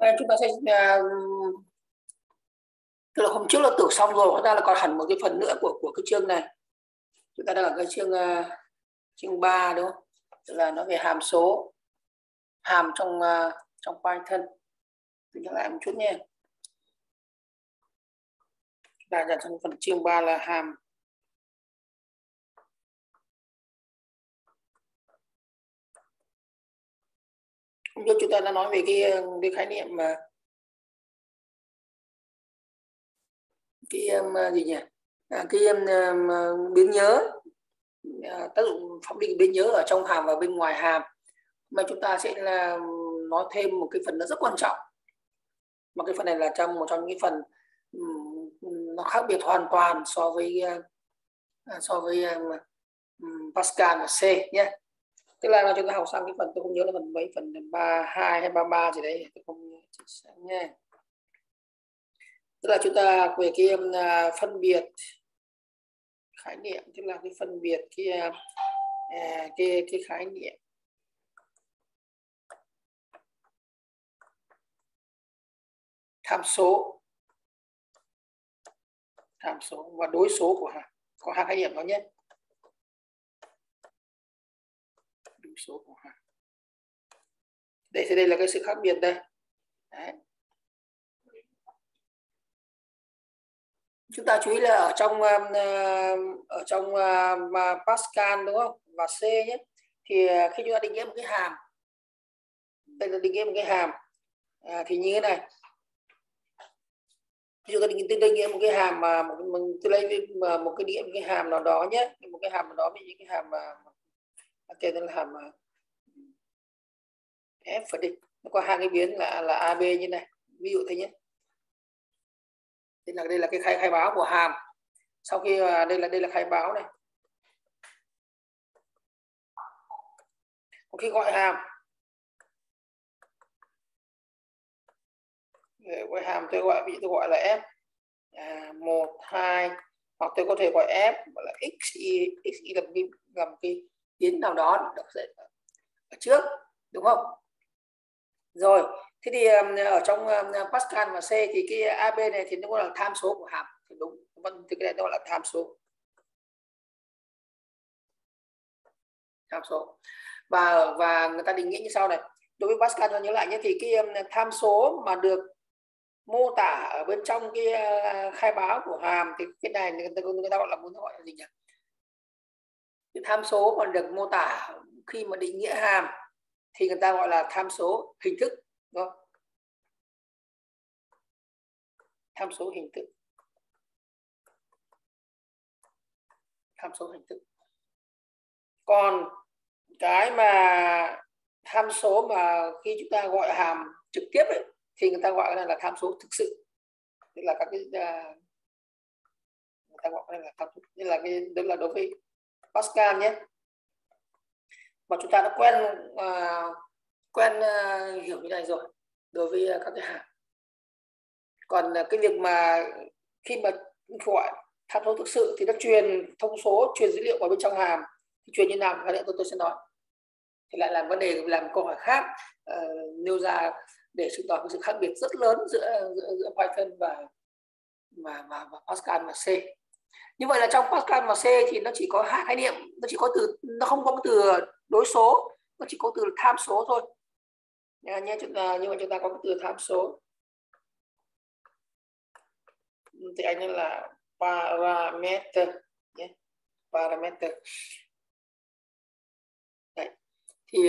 Chúng ta sẽ tức là hôm trước là tưởng xong rồi, hóa ra là còn hẳn một cái phần nữa của cái chương này. Chúng ta đang ở cái chương 3 đúng không? Tức là nói về hàm số, hàm trong Python. Tôi nhắc lại một chút nhé. Là trong phần chương 3 là hàm. Hôm trước chúng ta đã nói về cái khái niệm mà gì nhỉ? Biến nhớ, tác dụng phóng định biến nhớ ở trong hàm và bên ngoài hàm. Mà chúng ta sẽ là nói thêm một cái phần nó rất quan trọng, mà cái phần này là một trong những cái phần nó khác biệt hoàn toàn so với Pascal và C nhé. Tức là chúng ta học sang cái phần, tôi không nhớ là phần mấy, phần 32 hay 33 gì đấy, tôi không nhớ nhé. Tức là chúng ta về cái phân biệt khái niệm, tức là cái phân biệt cái khái niệm tham số và đối số của hàm. Có hai khái niệm đó nhé. Đối số của hàm. Đây là cái sự khác biệt đây. Đấy. Chúng ta chú ý là ở trong Pascal đúng không, và C nhé, thì khi chúng ta định nghĩa một cái hàm, đây là định nghĩa một cái hàm thì như thế này. Ví dụ ta định nghĩa một cái hàm mà tôi lấy một cái hàm nào đó nhé, một cái hàm nào đó, ví dụ cái hàm mà tên là hàm f phải định, nó có hai cái biến là ab như này, ví dụ thế nhé. Đây là cái khai báo của hàm. Sau khi đây là khai báo này. Khi gọi hàm, để gọi hàm tôi gọi là f 1, 2, hoặc tôi có thể gọi f gọi là xy làm cái biến nào đó được ở trước, đúng không? Rồi, thế thì ở trong Pascal và C thì cái AB này thì nó gọi là tham số của hàm, thì đúng, vẫn thì cái này nó gọi là tham số. Và người ta định nghĩa như sau này. Đối với Pascal, tôi nhớ lại nhé, thì cái tham số mà được mô tả ở bên trong cái khai báo của hàm thì cái này người ta gọi là, muốn gọi là gì nhỉ? Cái tham số mà được mô tả khi mà định nghĩa hàm thì người ta gọi là tham số hình thức, đúng không? Tham số hình thức. Tham số hình thức. Còn cái mà tham số mà khi chúng ta gọi hàm trực tiếp ấy, thì người ta gọi là tham số thực sự. Tức là các cái người ta gọi là tham số, như là cái đó là đối với Pascal nhé. Mà chúng ta đã quen hiểu như này rồi đối với các cái hàm. Còn cái việc mà khi mà gọi tham số thực sự thì nó truyền thông số, truyền dữ liệu vào bên trong hàm, thì truyền như nào cái tôi sẽ nói. Thì lại là vấn đề, làm câu hỏi khác nêu ra để chứng tỏ cái sự khác biệt rất lớn giữa Python và Pascal và C. Như vậy là trong Pascal và C thì nó chỉ có hai khái niệm, nó không có cái từ đối số, nó chỉ có từ tham số thôi nhé. Nhưng mà chúng ta có cái từ tham số thì anh là parameter nhé, parameter. Đấy. Thì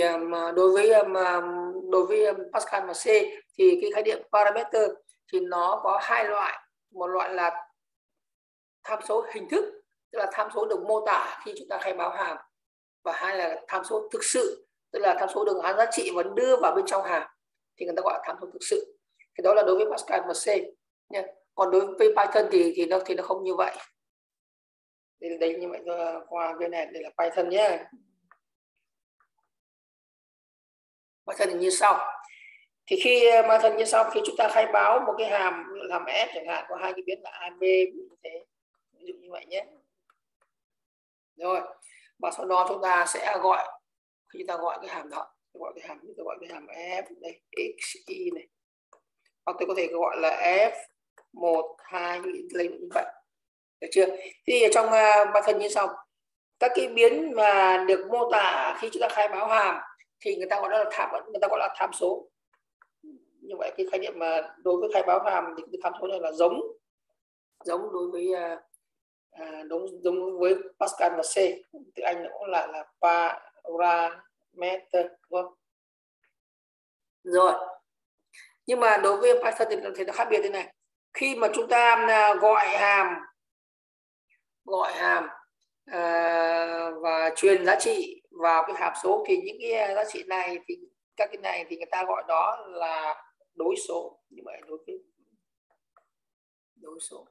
đối với Pascal và C thì cái khái niệm parameter thì nó có hai loại. Một loại là tham số hình thức, tức là tham số được mô tả khi chúng ta khai báo hàm, và hai là tham số thực sự, tức là tham số được án giá trị và đưa vào bên trong hàm, thì người ta gọi là tham số thực sự. Thì đó là đối với Pascal và C nha. Còn đối với Python thì nó không như vậy. Đây như vậy, qua cái này đây là Python nhé. Python thì như sau. Thì khi Python như sau, khi chúng ta khai báo một cái hàm làm f chẳng hạn, có hai cái biến là ab, như thế, ví dụ như vậy nhé. Rồi, và sau đó chúng ta sẽ gọi, khi chúng ta gọi cái hàm đó, gọi cái hàm f đây, xy này, hoặc tôi có thể gọi là F1, 2 lấy như vậy, được chưa? Thì ở trong Python như sau, các cái biến mà được mô tả khi chúng ta khai báo hàm thì người ta gọi là tham số. Như vậy cái khái niệm mà đối với khai báo hàm thì cái tham số này là giống đối với giống với Pascal và C, tiếng Anh nó cũng là parameter, đúng không? Rồi, nhưng mà đối với Python thì nó khác biệt thế này. Khi mà chúng ta gọi hàm và truyền giá trị vào cái hàm số thì những cái giá trị này thì các cái này thì người ta gọi đó là đối số. Như vậy đối với đối số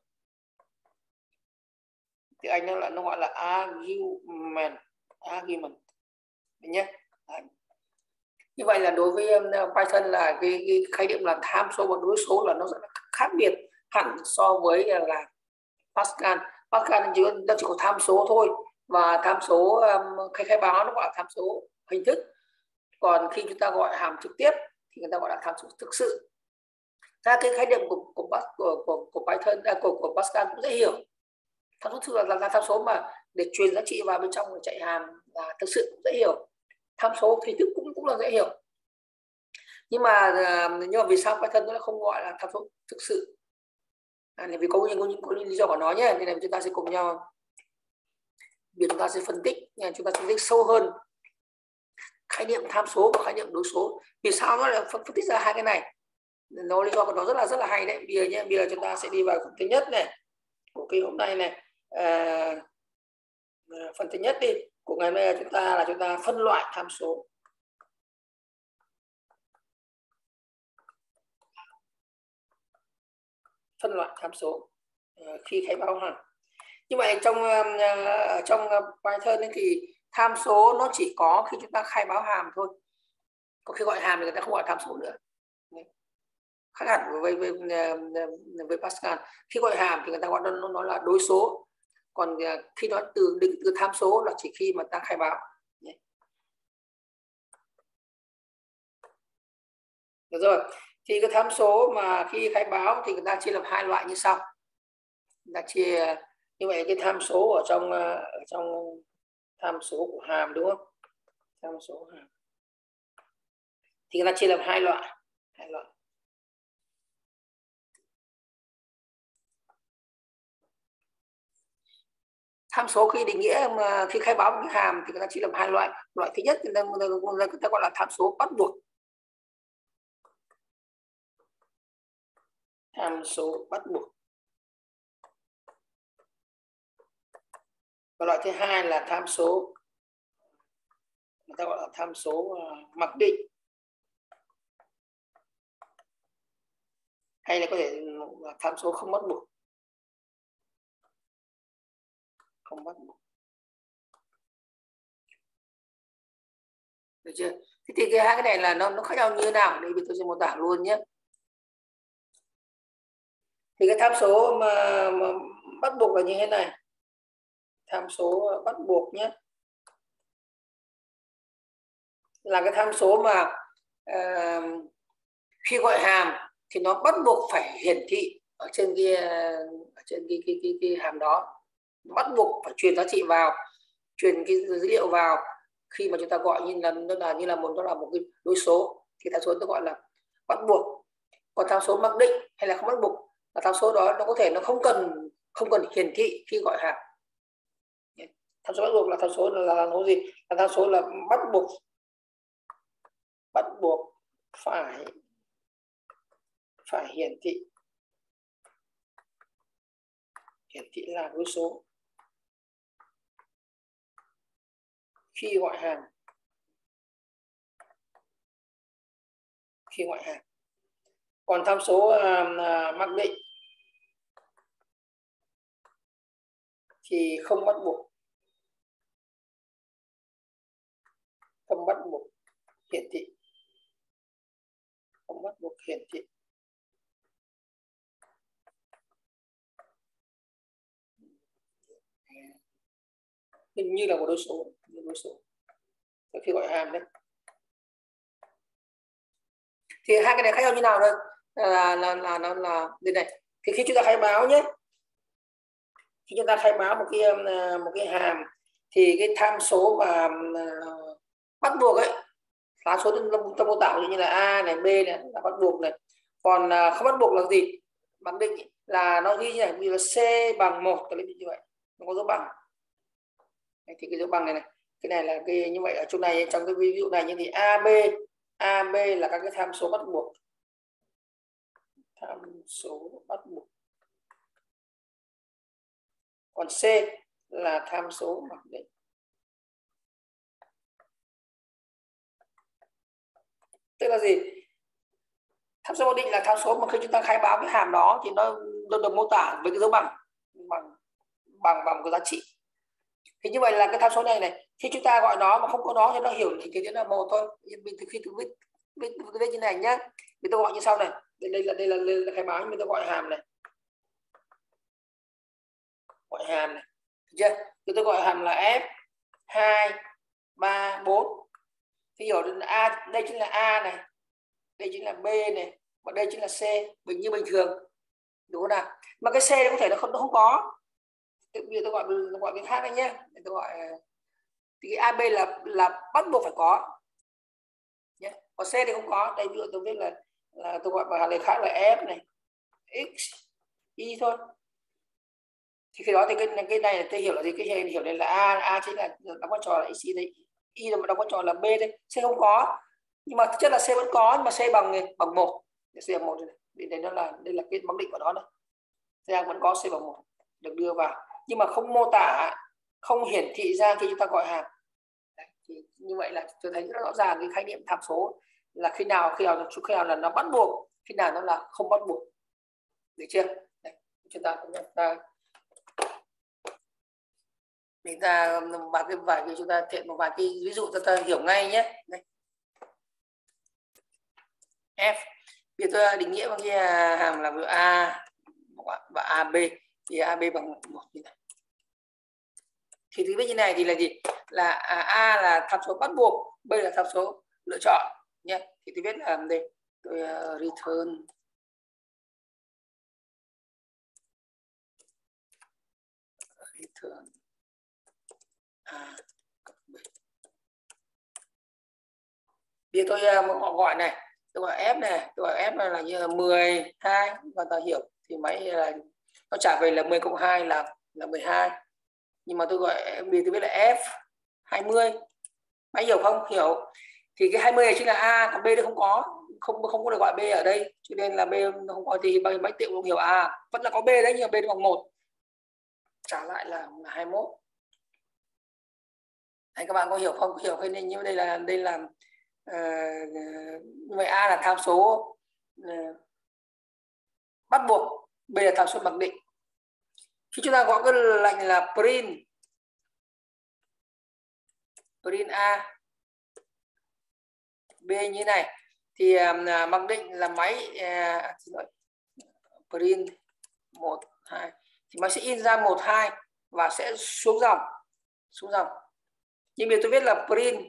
thì anh nó gọi là argument nhé. Như vậy là đối với Python là cái khái niệm là tham số và đối số là nó rất là khác biệt hẳn so với là Pascal. Pascal nó chỉ có tham số thôi, và tham số khai báo nó gọi là tham số hình thức. Còn khi chúng ta gọi hàm trực tiếp thì người ta gọi là tham số thực sự. Ra cái khái niệm của Python của Pascal cũng dễ hiểu. Tham số thực sự là tham số mà để truyền giá trị vào bên trong chạy hàm là thực sự cũng dễ hiểu. Tham số hình thức cũng là dễ hiểu. Nhưng mà vì sao Python nó không gọi là tham số thực sự? Vì có những lý do của nó nhé. Nên là chúng ta sẽ cùng nhau chúng ta sẽ phân tích sâu hơn khái niệm tham số và khái niệm đối số. Vì sao nó lại phân tích ra hai cái này? Nó lý do của nó rất là hay đấy. Bây giờ chúng ta sẽ đi vào phần thứ nhất này của cái hôm nay này. Phần thứ nhất đi của ngày hôm nay chúng ta phân loại tham số. Phân loại tham số khi khai báo hàm. Nhưng mà trong Python thì tham số nó chỉ có khi chúng ta khai báo hàm thôi. Còn khi gọi hàm thì người ta không gọi tham số nữa. Khác hẳn với Pascal. Khi gọi hàm thì người ta gọi nó là đối số. Còn khi nó từ tham số là chỉ khi mà ta khai báo. Được rồi. Thì cái tham số mà khi khai báo thì người ta chia làm hai loại như sau. Người ta chia như vậy cái tham số ở trong tham số của hàm, đúng không? Tham số hàm thì người ta chia làm hai loại. Tham số khi định nghĩa mà khi khai báo một cái hàm thì người ta chia làm hai loại. Loại thứ nhất thì người ta gọi là tham số bắt buộc. Tham số bắt buộc. Và loại thứ hai là tham số người ta gọi là tham số mặc định, hay là có thể là tham số không bắt buộc. Không bắt buộc. Được chưa? Thế thì cái hai cái này là nó khác nhau như thế nào? Đây tôi sẽ mô tả luôn nhé. Thì cái tham số mà bắt buộc là như thế này. Tham số bắt buộc nhé là cái tham số mà khi gọi hàm thì nó bắt buộc phải hiển thị ở trên cái hàm đó, bắt buộc phải truyền giá trị vào, truyền cái dữ liệu vào khi mà chúng ta gọi như là một cái đối số thì tham số tôi gọi là bắt buộc. Còn tham số mặc định hay là không bắt buộc là tham số đó nó có thể nó không cần hiển thị khi gọi hàm. Tham số bắt buộc là tham số là nó gì? Là tham số là bắt buộc phải hiển thị là đối số khi gọi hàm. Còn tham số mặc định thì không bắt buộc hiển thị. Như là một đối số khi gọi hàm đấy. Thì hai cái này khác nhau như nào đây? là đây này. Thì khi chúng ta khai báo nhé, khi chúng ta khai báo một cái hàm thì cái tham số mà bắt buộc ấy, là số trong mô tả như là A này, B này là bắt buộc này. Còn không bắt buộc là gì? Mặc định là nó ghi như này, như là C bằng 1, cái như vậy, nó có dấu bằng. Đấy, thì cái dấu bằng này này, cái này là cái như vậy. Ở chỗ này, trong cái ví dụ này như thì AB là các cái tham số bắt buộc, tham số bắt buộc. Còn C là tham số mặc định. Tức là gì? Tham số mặc định là tham số mà khi chúng ta khai báo cái hàm đó thì nó được mô tả với cái dấu bằng cái giá trị. Thì như vậy là cái tham số này này, khi chúng ta gọi nó mà không có nó thì nó hiểu thì là một thôi. Mình từ khi tôi viết như này nhá, mình tôi gọi như sau này. Đây là khai báo, mình tôi gọi hàm này, gọi hàm này, được chưa? Tôi gọi hàm là F 2 3 4. Thì hiểu là A, đây chính là A này, đây chính là B này, và đây chính là C, như bình thường, đúng không nào? Mà cái C nó có thể nó không có. Tự nhiên tôi gọi cái khác đấy nhé. Tôi gọi thì cái AB là bắt buộc phải có nhé. Còn C thì không có. Đây ví dụ tôi biết là tôi gọi bằng lời khác là F này, X, Y thôi. Thì khi đó thì cái này là tôi hiểu là gì? Cái hiểu đây là A chính là đóng vai trò là X, Y đấy, Y là đóng vai trò là B đấy. C không có. Nhưng mà thực chất là C vẫn có, nhưng mà C bằng 1. C bằng 1 này. Đây là cái mặc định của nó này. C vẫn có C bằng 1 được đưa vào, nhưng mà không mô tả, không hiển thị ra khi chúng ta gọi hàm. Đấy, thì như vậy là tôi thấy rất rõ ràng cái khái niệm tham số là khi nào là nó bắt buộc, khi nào nó là không bắt buộc, được chưa? Đấy, chúng ta cũng chúng ta vài cái chúng ta thiện một vài cái ví dụ cho ta hiểu ngay nhé. Đây. F bây giờ tôi định nghĩa bằng cái hàm là A và AB, thì AB bằng 1 như này. Thì thứ biết như này thì là gì? Là A là tham số bắt buộc, B là tham số lựa chọn nhé. Thì tôi viết là đây, tôi return A. Bây giờ tôi gọi này, tôi gọi F này, tôi gọi F là như là 12 và ta hiểu thì máy là nó trả về là 10 cộng 2 là 12. Nhưng mà tôi gọi bây giờ tôi biết là F 20. Máy hiểu không? Hiểu. Thì cái 20 này chính là A, còn B nó không có được gọi B ở đây, cho nên là B không có thì máy tự không hiểu. Vẫn là có B đấy, nhưng mà B nó bằng 1, trả lại là 21. Đấy, các bạn có hiểu không? Hiểu hay nên như đây là như vậy A là tham số bắt buộc, B là tham số mặc định. Khi chúng ta gọi cái lệnh là print A B như này thì mặc định là máy print 1 2 thì máy sẽ in ra 1 2 và sẽ xuống dòng. Nhưng bây giờ tôi viết là print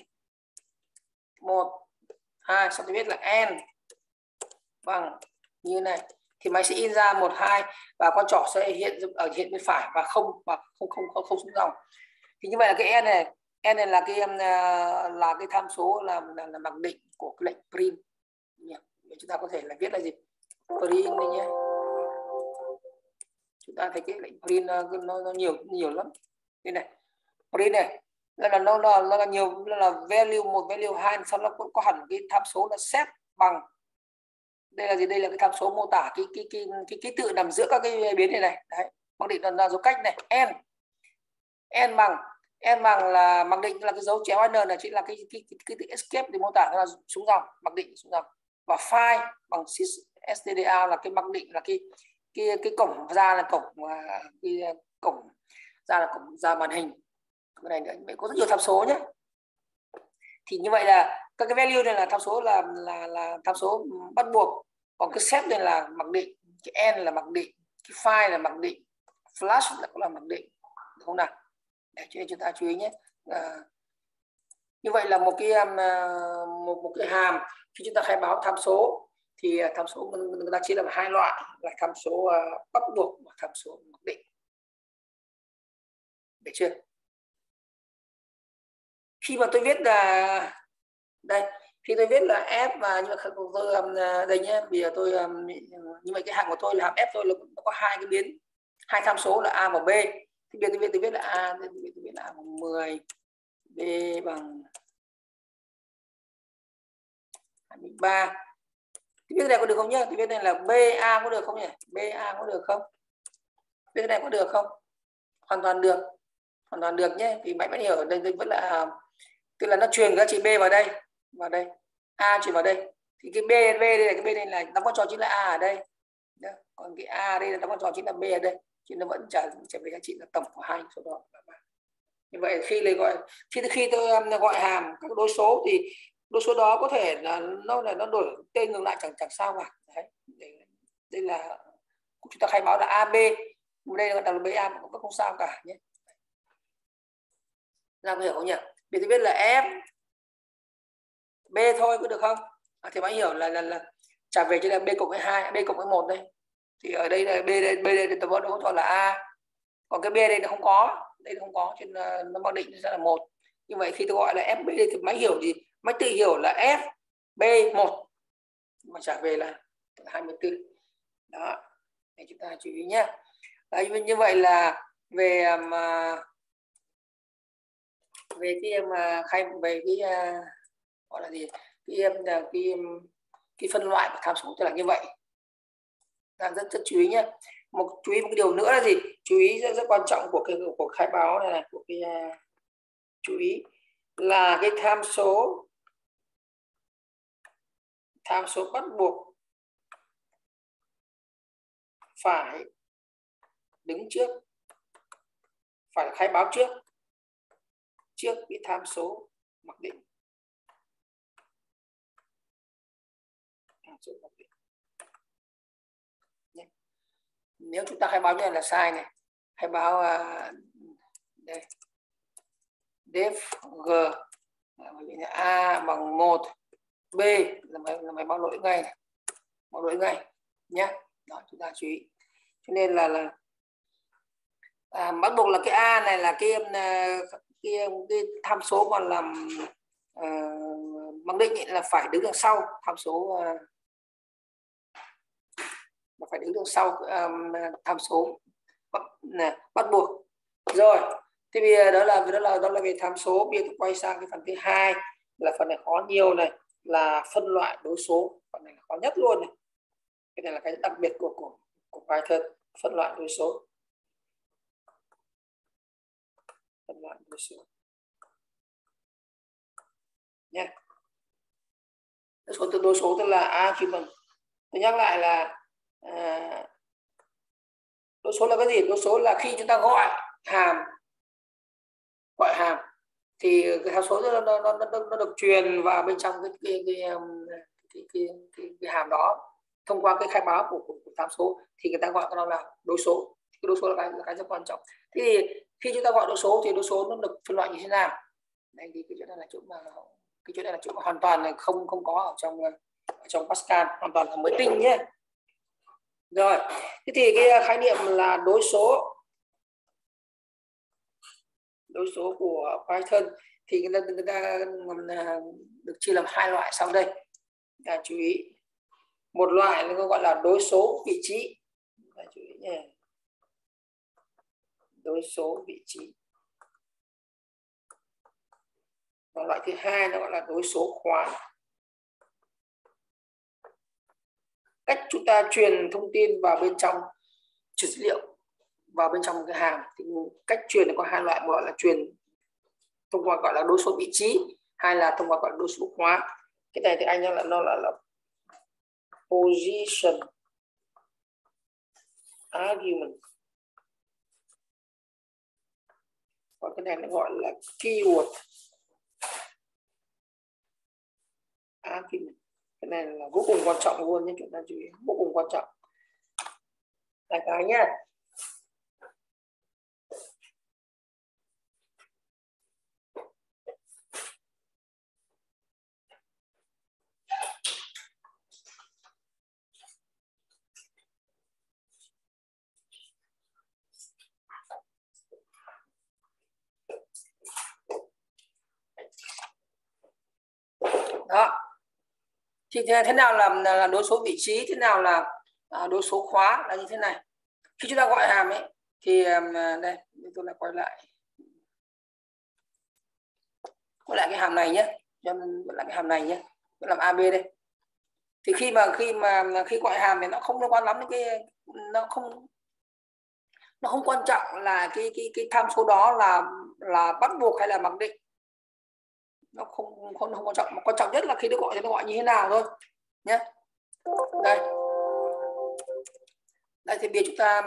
1 2, xong tôi viết là n bằng như này thì máy sẽ in ra 1 2 và con trỏ sẽ hiện bên phải và không xuống dòng. Thì như vậy là cái n này là cái tham số là mặc định của cái lệnh print. Chúng ta có thể là viết là gì? Print này nhé. Chúng ta thấy cái lệnh print nó nhiều lắm. Đây này, print này nó là nhiều, là value 1, value 2, sau nó có hẳn cái tham số là set bằng. Đây là gì? Đây là cái tham số mô tả cái ký tự nằm giữa các cái biến này này. Đấy, mặc định là dấu cách này, n bằng là mặc định là cái dấu chéo n là chính là cái tự escape để mô tả là xuống dòng, mặc định xuống dòng. Và file bằng stda là cái mặc định là cái cổng ra là cổng cổng ra là cổng ra màn hình. Cái này nữa, có rất nhiều tham số nhé. Thì như vậy là các cái value này là tham số là tham số bắt buộc, còn cái set này là mặc định, cái n là mặc định, cái file là mặc định, flash là cũng là mặc định, đúng không nào? Để cho nên chúng ta chú ý nhé. Như vậy là một cái hàm khi chúng ta khai báo tham số thì tham số người ta chia làm hai loại là tham số bắt buộc và tham số mặc định. Được chưa? Khi mà tôi viết là đây, khi tôi viết là f và nhưng mà tôi đây nhé, bây giờ tôi như vậy cái hạng của tôi là hàm f tôi là nó có hai cái biến, hai tham số là a và b. Thì bây giờ tôi viết là a, tôi viết là a bằng 10, b bằng 23. Thì viết này có được không nhá? Thì viết này là ba có được không nhỉ? Ba có được không? Viết cái này có được không? Hoàn toàn được, hoàn toàn được nhé. Thì bạn vẫn hiểu ở đây vẫn là, tức là nó truyền giá trị b vào đây, a truyền vào đây, thì cái b đây là cái b đây là đóng vai trò chính là a ở đây. Đó. Còn cái a đây là đóng vai trò chính là b ở đây, chứ nó vẫn trở về giá trị là tổng của hai số đó. Như vậy khi tôi gọi hàm các đối số thì đối số đó có thể là nó đổi tên ngược lại chẳng sao cả. Đấy. Đây là chúng ta khai báo là ab, đây là ba cũng không sao cả nhé. Ra hiểu không nhỉ? Vì tôi biết là f b thôi có được không? Thì bạn hiểu là trả về cho là b cộng với 2, b cộng với 1 đây. Thì ở đây là b đây tầm nó cho là a. Còn cái b đây nó không có, đây nó không có cho nên nó mặc định sẽ là 1. Như vậy khi tôi gọi là fb thì máy hiểu gì? Máy tự hiểu là f b1 mà trả về là 24. Đó. Để chúng ta chú ý nhé. Đấy, như vậy là về cái mà về cái gọi là gì, cái phân loại của tham số tức là như vậy. Đang rất chú ý nhé. Chú ý một cái điều nữa là gì? Chú ý rất quan trọng của khai báo này, của cái chú ý là cái tham số bắt buộc phải đứng trước, phải khai báo trước cái tham số mặc định. Nếu chúng ta khai báo như này là sai này, khai báo đây def g a bằng 1, b là mày báo lỗi ngay này, báo lỗi ngay nhé. Đó, chúng ta chú ý. Cho nên là bắt buộc là cái a này là cái tham số mà làm mặc định là phải đứng đằng sau tham số mà phải đứng đằng sau tham số bắt buộc. Rồi, thế bây giờ đó là về tham số. Bây giờ tôi quay sang cái phần thứ hai, là phần này khó nhiều này, là phân loại đối số. Phần này khó nhất luôn này. Cái này là cái đặc biệt của Python, phân loại đối số. Phân loại đối số nhé. Đối số tức là argument. Tôi nhắc lại là đối số là cái gì? Đối số là khi chúng ta gọi hàm thì cái tham số nó được truyền vào bên trong cái hàm đó thông qua cái khai báo của tham số, thì người ta gọi cái đó là đối số. Cái đối số là cái rất quan trọng. Thế thì khi chúng ta gọi đối số thì đối số nó được phân loại như thế nào? Đây thì cái chỗ này là chỗ mà hoàn toàn là không có ở trong Pascal, hoàn toàn là mới tinh nhé. Rồi, thế thì cái khái niệm là đối số của Python thì người ta được chia làm hai loại sau đây. Chú ý, một loại nó gọi là đối số vị trí. Chú ý nhé. Đối số vị trí. Và loại thứ hai nó gọi là đối số khóa. Cách chúng ta truyền thông tin vào bên trong truyền dữ liệu vào bên trong cái hàm thì cách truyền có hai loại, một loại là truyền thông qua gọi là đối số vị trí, hay là thông qua gọi là đối số khóa. Cái này thì anh nó là position argument, còn cái này nó gọi là keyword argument. Cái này là vô cùng quan trọng luôn, nhưng chúng ta chú ý, vô cùng quan trọng. Đại cái nhé. Thì thế nào là đối số vị trí, thế nào là đối số khóa là như thế này. Khi chúng ta gọi hàm ấy thì đây tôi lại quay lại cái hàm này nhé, lại cái hàm này nhé, tôi làm AB đây. Thì khi gọi hàm thì nó không liên quan lắm đến cái, nó không quan trọng là cái tham số đó là bắt buộc hay là mặc định, nó không quan trọng, mà quan trọng nhất là khi nó gọi thì nó gọi như thế nào thôi nhé. Đây thì bây giờ chúng ta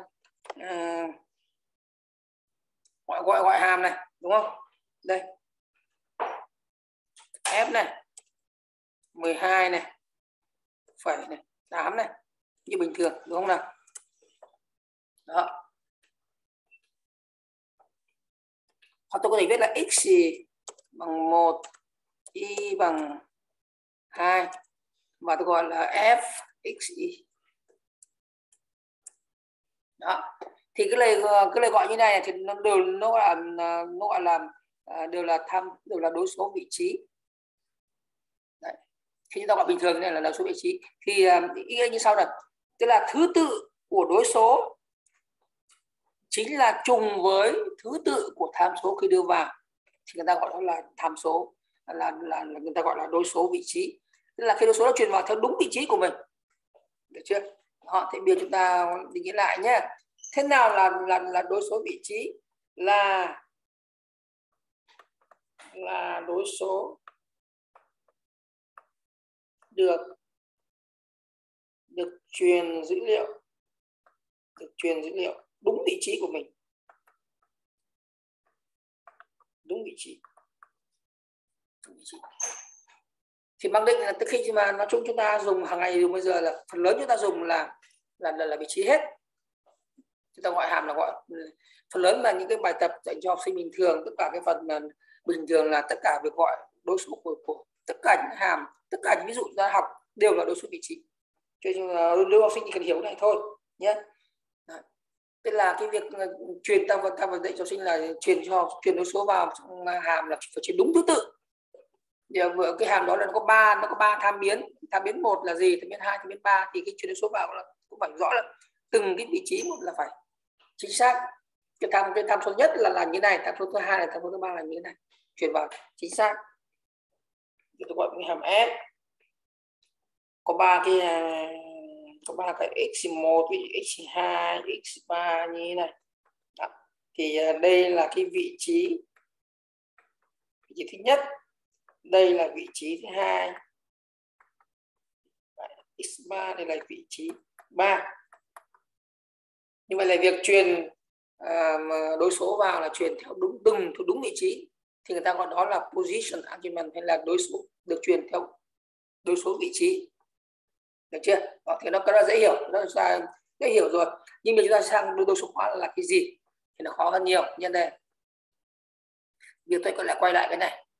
gọi hàm này đúng không, đây F này 12 này phẩy này 8 này như bình thường đúng không nào. Đó, hoặc tôi có thể viết là x bằng 1, y bằng 2 và tôi gọi là f x y. Đó, thì cái lời gọi như này thì nó gọi là đều là đối số vị trí. Đấy. Khi chúng ta gọi bình thường này là đối số vị trí thì ý nghĩa như sau này, tức là thứ tự của đối số chính là trùng với thứ tự của tham số khi đưa vào, thì người ta gọi đó là tham số, là người ta gọi là đối số vị trí, tức là khi đối số nó truyền vào theo đúng vị trí của mình, được chưa? Họ thì bây giờ chúng ta định nghĩa lại nhé. Thế nào là đối số vị trí? Là đối số được truyền dữ liệu, đúng vị trí của mình, đúng vị trí. Thì mặc định là từ khi mà nói chung chúng ta dùng hàng ngày dùng bây giờ là phần lớn chúng ta dùng là vị trí hết. Chúng ta gọi hàm là gọi phần lớn là những cái bài tập dành cho học sinh bình thường, tất cả cái phần mà bình thường là tất cả việc gọi đối số của tất cả những hàm, tất cả những ví dụ chúng ta học đều là đối số vị trí. Cho nên lưu học sinh chỉ cần hiểu này thôi nhé. Tức là cái việc truyền ta vẫn dạy cho học sinh là truyền đối số vào trong hàm là phải truyền đúng thứ tự. Giờ cái hàm đó là nó có ba tham biến một là gì, tham biến 2, tham biến 3, thì cái truyền đối số vào là cũng phải rõ là từng cái vị trí một là phải chính xác. Cái tham số nhất là như này, tham số thứ hai là tham số thứ ba là như thế này, truyền vào chính xác. Thì tôi gọi cái hàm S có ba cái x1, x2, x3 như thế này. Đó. Thì đây là cái vị trí thứ nhất, đây là vị trí thứ hai, x3 đây là vị trí 3. Như vậy là việc truyền đối số vào là truyền theo đúng vị trí, thì người ta gọi đó là position argument, hay là đối số được truyền theo đối số vị trí, được chưa? Đó, thì nó rất là dễ hiểu rồi. Nhưng mà chúng ta sang đối số khóa là cái gì thì nó khó hơn nhiều. Nhân đây việc tôi quay lại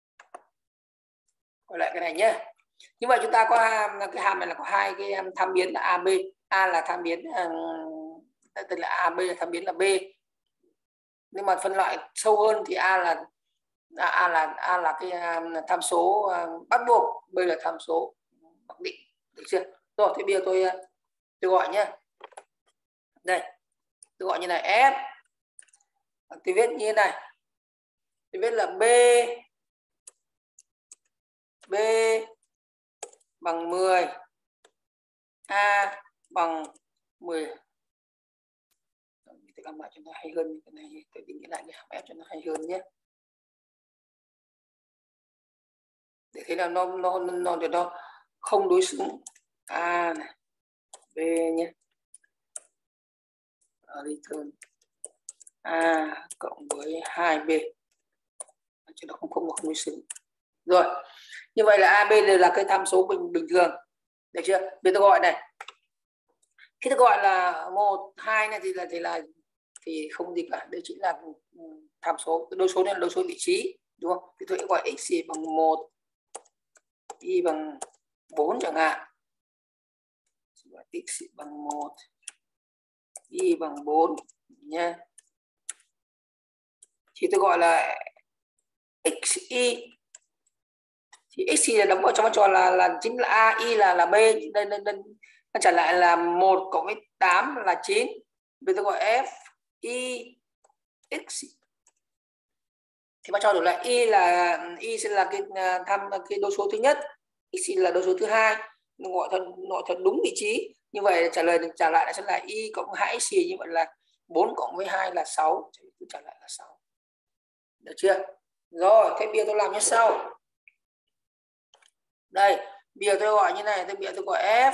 cái này nhé. Như vậy chúng ta có cái hàm này là có hai cái tham biến là AB. A là tham biến tức là AB là tham biến là B. Nhưng mà phân loại sâu hơn thì A là cái tham số bắt buộc, B là tham số mặc định, được chưa? Rồi thì bây giờ tôi gọi nhé. Đây, tôi gọi như này F. Tôi viết như thế này. Tôi viết là B bằng 10, A bằng 10. Tôi làm lại cho nó hay hơn, cái này tôi định nghĩa lại cái hàm F cho nó hay hơn nhé. Để thấy là nó không đối xứng. A này, B nhé. Return A cộng với 2B, chứ nó không đối xứng. Rồi, như vậy là AB đều là cái tham số bình thường, được chưa? Bây giờ tôi gọi này, khi tôi gọi là 1, 2 này thì không gì cả, đây chính là tham số, đối số này là đối số vị trí, đúng không? Thì tôi gọi x bằng 1, y bằng 4 chẳng hạn. X bằng 1, y bằng 4 nha. Thì tôi gọi là xy thì x thì đóng vào trong vai trò là chính là a, y là b, đây nó trả lại là 1 cộng với 8 là 9. Bây giờ gọi f y x thì vai trò đổi lại y sẽ là cái đô số thứ nhất, x là đô số thứ hai, gọi thật đúng vị trí. Như vậy trả lại sẽ là y cộng 2x, như vậy là 4 cộng với 2 là 6, trả lại là 6. Được chưa? Rồi, thế bây giờ tôi làm như sau. Đây, bây giờ tôi gọi như này, tôi gọi f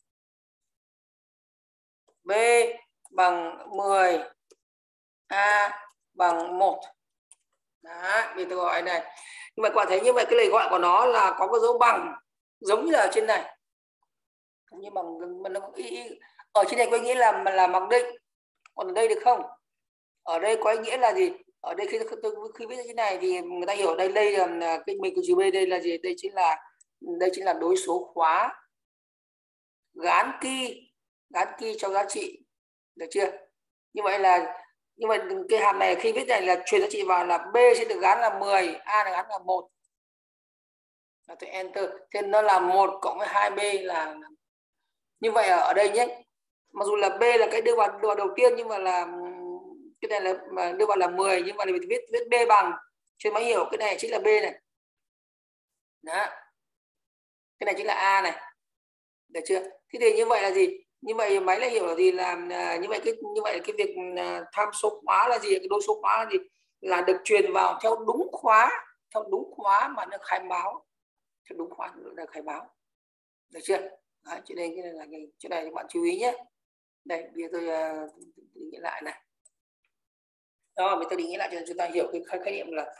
b bằng 10, a bằng 1. Đó, bây giờ tôi gọi này. Nhưng mà các bạn thấy như vậy cái lời gọi của nó là có cái dấu bằng giống như là ở trên này. Như bằng nó ở trên này có ý nghĩa là mặc định. Còn ở đây được không? Ở đây có ý nghĩa là gì? Ở đây khi viết như thế này thì người ta hiểu đây là cái mình của chữ B đây là gì? Đây chính là đối số khóa gán key cho giá trị. Được chưa? Như vậy cái hàm này khi viết này là truyền giá trị vào là B sẽ được gán là 10, A được gán là 1. Và tôi enter. Thế nó là 1 cộng với 2B là như vậy ở đây nhé. Mặc dù là B là cái đưa vào đầu tiên nhưng mà là cái này là đưa vào là 10, nhưng mà mình viết B bằng trên máy hiểu cái này chính là B này. Đó. Cái này chính là A này. Được chưa? Thế thì như vậy là gì? Như vậy máy lại hiểu là gì, là như vậy cái việc tham số khóa là gì, cái đô số khóa là gì, là được truyền vào theo đúng khóa mà được khai báo, theo đúng khóa được khai báo. Được chưa? Đấy, chỗ đây là chỗ này các bạn chú ý nhé. Đây bây giờ tôi định nghĩa lại này. Đó, bây giờ tôi định nghĩa lại cho chúng ta hiểu cái khái niệm là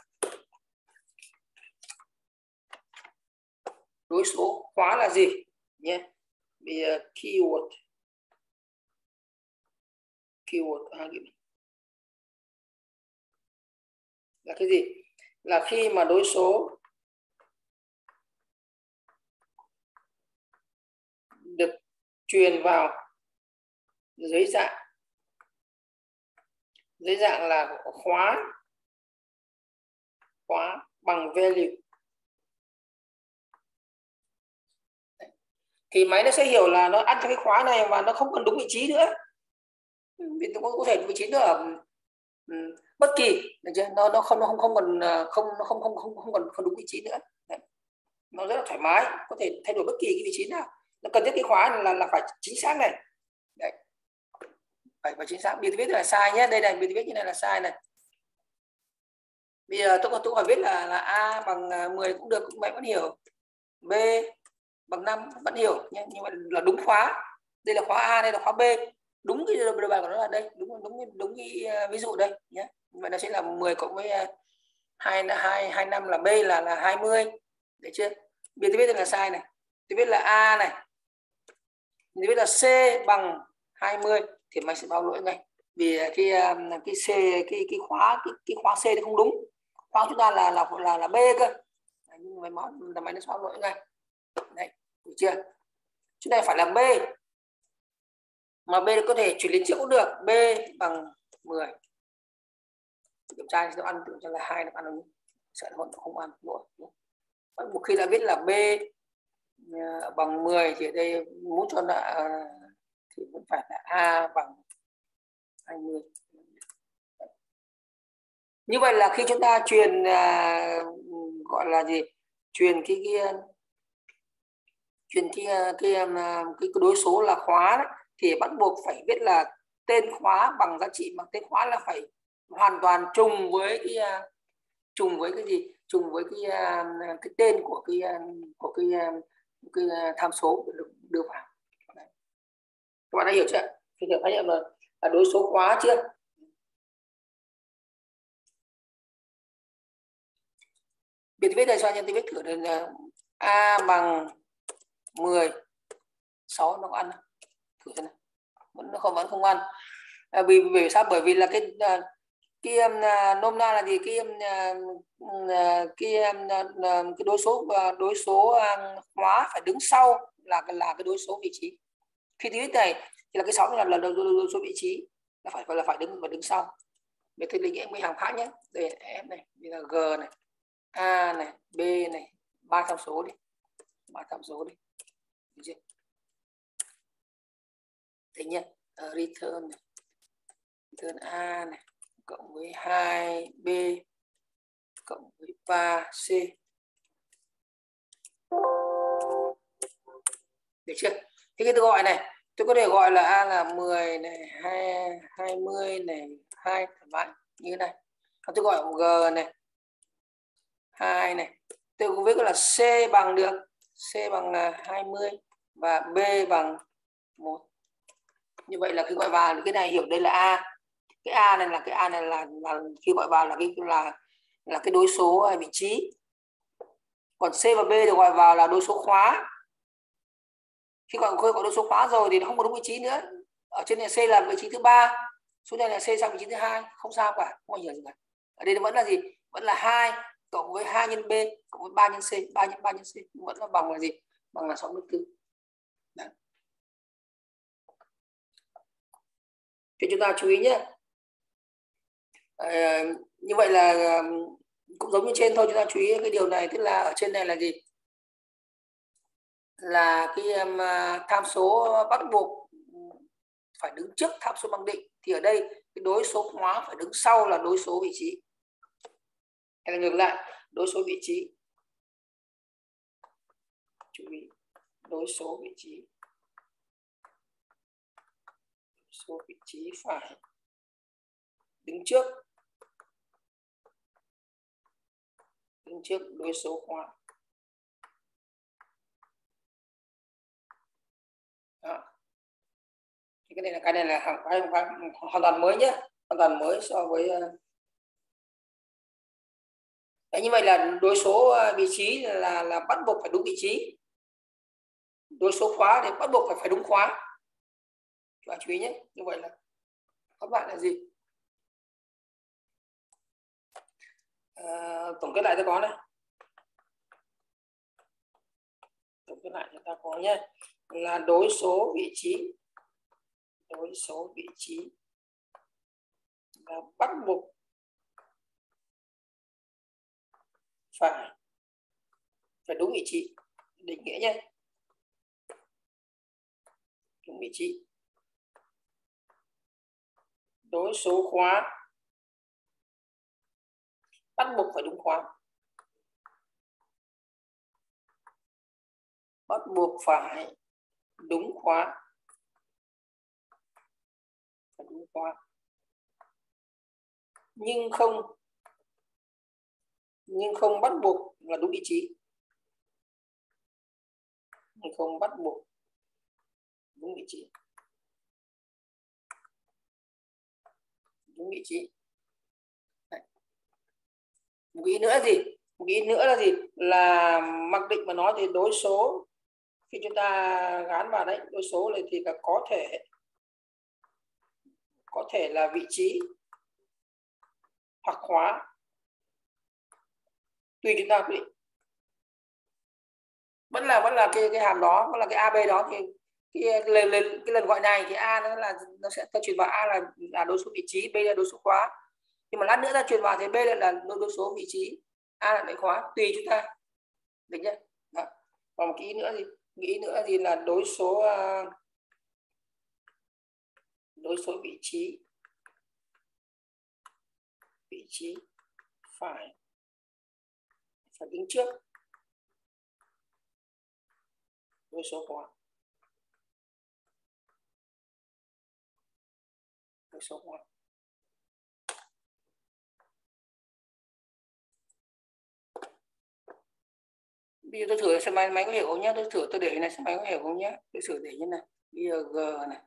đối số khóa là gì nhé. Bây giờ keyword là cái gì? Là khi mà đối số được truyền vào dưới dạng là khóa bằng value thì máy nó sẽ hiểu là nó ăn cho cái khóa này và nó không cần đúng vị trí nữa. Vì nó có thể vị trí nữa ở bất kỳ, được chưa? Nó không còn đúng vị trí nữa. Đấy. Nó rất là thoải mái, có thể thay đổi bất kỳ cái vị trí nào. Nó cần thiết cái khóa là phải chính xác này. Đấy. Phải chính xác. Biệt viết là sai nhé. Đây này, biệt viết như này là sai này. Bây giờ tôi phải viết là A bằng 10 cũng được, cũng mày vẫn hiểu. B bằng 5 vẫn hiểu nhé. Nhưng mà là đúng khóa. Đây là khóa A, đây là khóa B. Đúng cái đề bài của nó là đây, đúng cái ví dụ đây nhé. Vậy nó sẽ là 10 cộng với 25 là B là 20. Được chưa? Bây giờ tôi viết là sai này. Tôi viết là A này. Tôi viết là C bằng 20 thì mày sẽ báo lỗi ngay. Vì cái C cái khóa C thì không đúng. Khóa chúng ta là B cơ. Nhưng mà mày nó báo lỗi ngay. Đấy, được chưa? Chỗ này phải là B. Mà B có thể chuyển lên trước cũng được. B bằng 10. Kiểm tra thì nó ăn tưởng cho là 2 nó ăn được, sợ nó không ăn lỗi. Một khi đã biết là B bằng 10 thì ở đây muốn cho là thì vẫn phải là A bằng 20. Như vậy là khi chúng ta truyền gọi là gì? Truyền cái đối số là khóa đấy, thì bắt buộc phải biết là tên khóa bằng giá trị bằng tên khóa là phải hoàn toàn trùng với cái gì? Trùng với cái tên của cái tham số được đưa vào. Đấy. Các bạn đã hiểu chưa? Thì hiểu khái niệm là đối số khóa chưa? Biệt viết đây cho nhân tôi viết thử đây là A bằng 10, 6 nó có ăn thử xem nào. Vẫn không ăn. Vì sao? Bởi vì là cái nôm na là gì, cái đối số khóa phải đứng sau là cái đối số vị trí. Khi viết này thì là cái 6 là đối số vị trí, là phải đứng sau. Để tôi định nghĩa mấy hàng khác nhé. Đây F này, đây là G này, A này, B này, 3 tham số đi, 3 tham số đi, được chưa? Thế nhé, return này, return A này cộng với 2B cộng với 3C, được chưa? Thế cái tôi gọi này, tôi có thể gọi là A là 10 này, 20 này, 2 thoải mái như thế này. Và tôi gọi G này, 2 này. Tôi cũng biết là C bằng được, C bằng là 20 và B bằng 1. Như vậy là khi gọi vào cái này hiểu đây là A. Cái A này là khi gọi vào là cái đối số vị trí. Còn C và B được gọi vào là đối số khóa. Khi gọi đối số khóa rồi thì nó không có đúng vị trí nữa. Ở trên này C là vị trí thứ 3, xuống đây là C sang vị trí thứ 2, không sao cả, không ảnh hưởng gì cả. Ở đây nó vẫn là gì? Vẫn là 2 cộng với 2 nhân B cộng với 3 nhân C, 3 nhân C vẫn là bằng là gì? Bằng là 64. Đấy. Thì chúng ta chú ý nhé. Như vậy là cũng giống như trên thôi, chúng ta chú ý cái điều này, tức là ở trên này là gì? Là cái tham số bắt buộc phải đứng trước tham số mặc định, thì ở đây cái đối số khóa phải đứng sau là đối số vị trí, hay là ngược lại, đối số vị trí. Chú ý đối số vị trí, đối số vị trí phải đứng trước đối số khóa. Đó. Thì cái này là hoàn toàn mới nhé, hoàn toàn mới so với đấy. Như vậy là đối số vị trí là bắt buộc phải đúng vị trí, đối số khóa thì bắt buộc phải đúng khóa. Các bạn chú ý nhé. Như vậy là các bạn là gì? Tổng kết lại ta có này, tổng kết lại chúng ta có nhé, là đối số vị trí là bắt buộc phải đúng vị trí, định nghĩa nhé, đúng vị trí. Đối số khóa bắt buộc phải đúng khóa, bắt buộc phải đúng khóa, phải đúng khóa, nhưng không bắt buộc là đúng vị trí, nhưng không bắt buộc đúng vị trí, đúng vị trí. Đấy. Một ý nữa là gì? Một ý nữa là gì? Là mặc định mà nói thì đối số khi chúng ta gán vào đấy, đối số này thì là có thể là vị trí hoặc khóa, tùy chúng ta quyết định. Vẫn là cái hàm đó, vẫn là cái AB đó, thì cái lần gọi này thì A nó sẽ ta truyền vào A là đối số vị trí, B là đối số khóa. Nhưng mà lát nữa ta truyền vào thì B là đối số vị trí, A là đối khóa, tùy chúng ta. Được nhé. Đó. Còn một cái ý nữa gì? Một ý nữa gì là đối số vị trí phải đứng trước đối số khóa, đối số khóa. Bây giờ tôi thử xem máy có hiểu không nhé, tôi để này xem máy có hiểu không nhé. Tôi thử để như này, bây giờ G này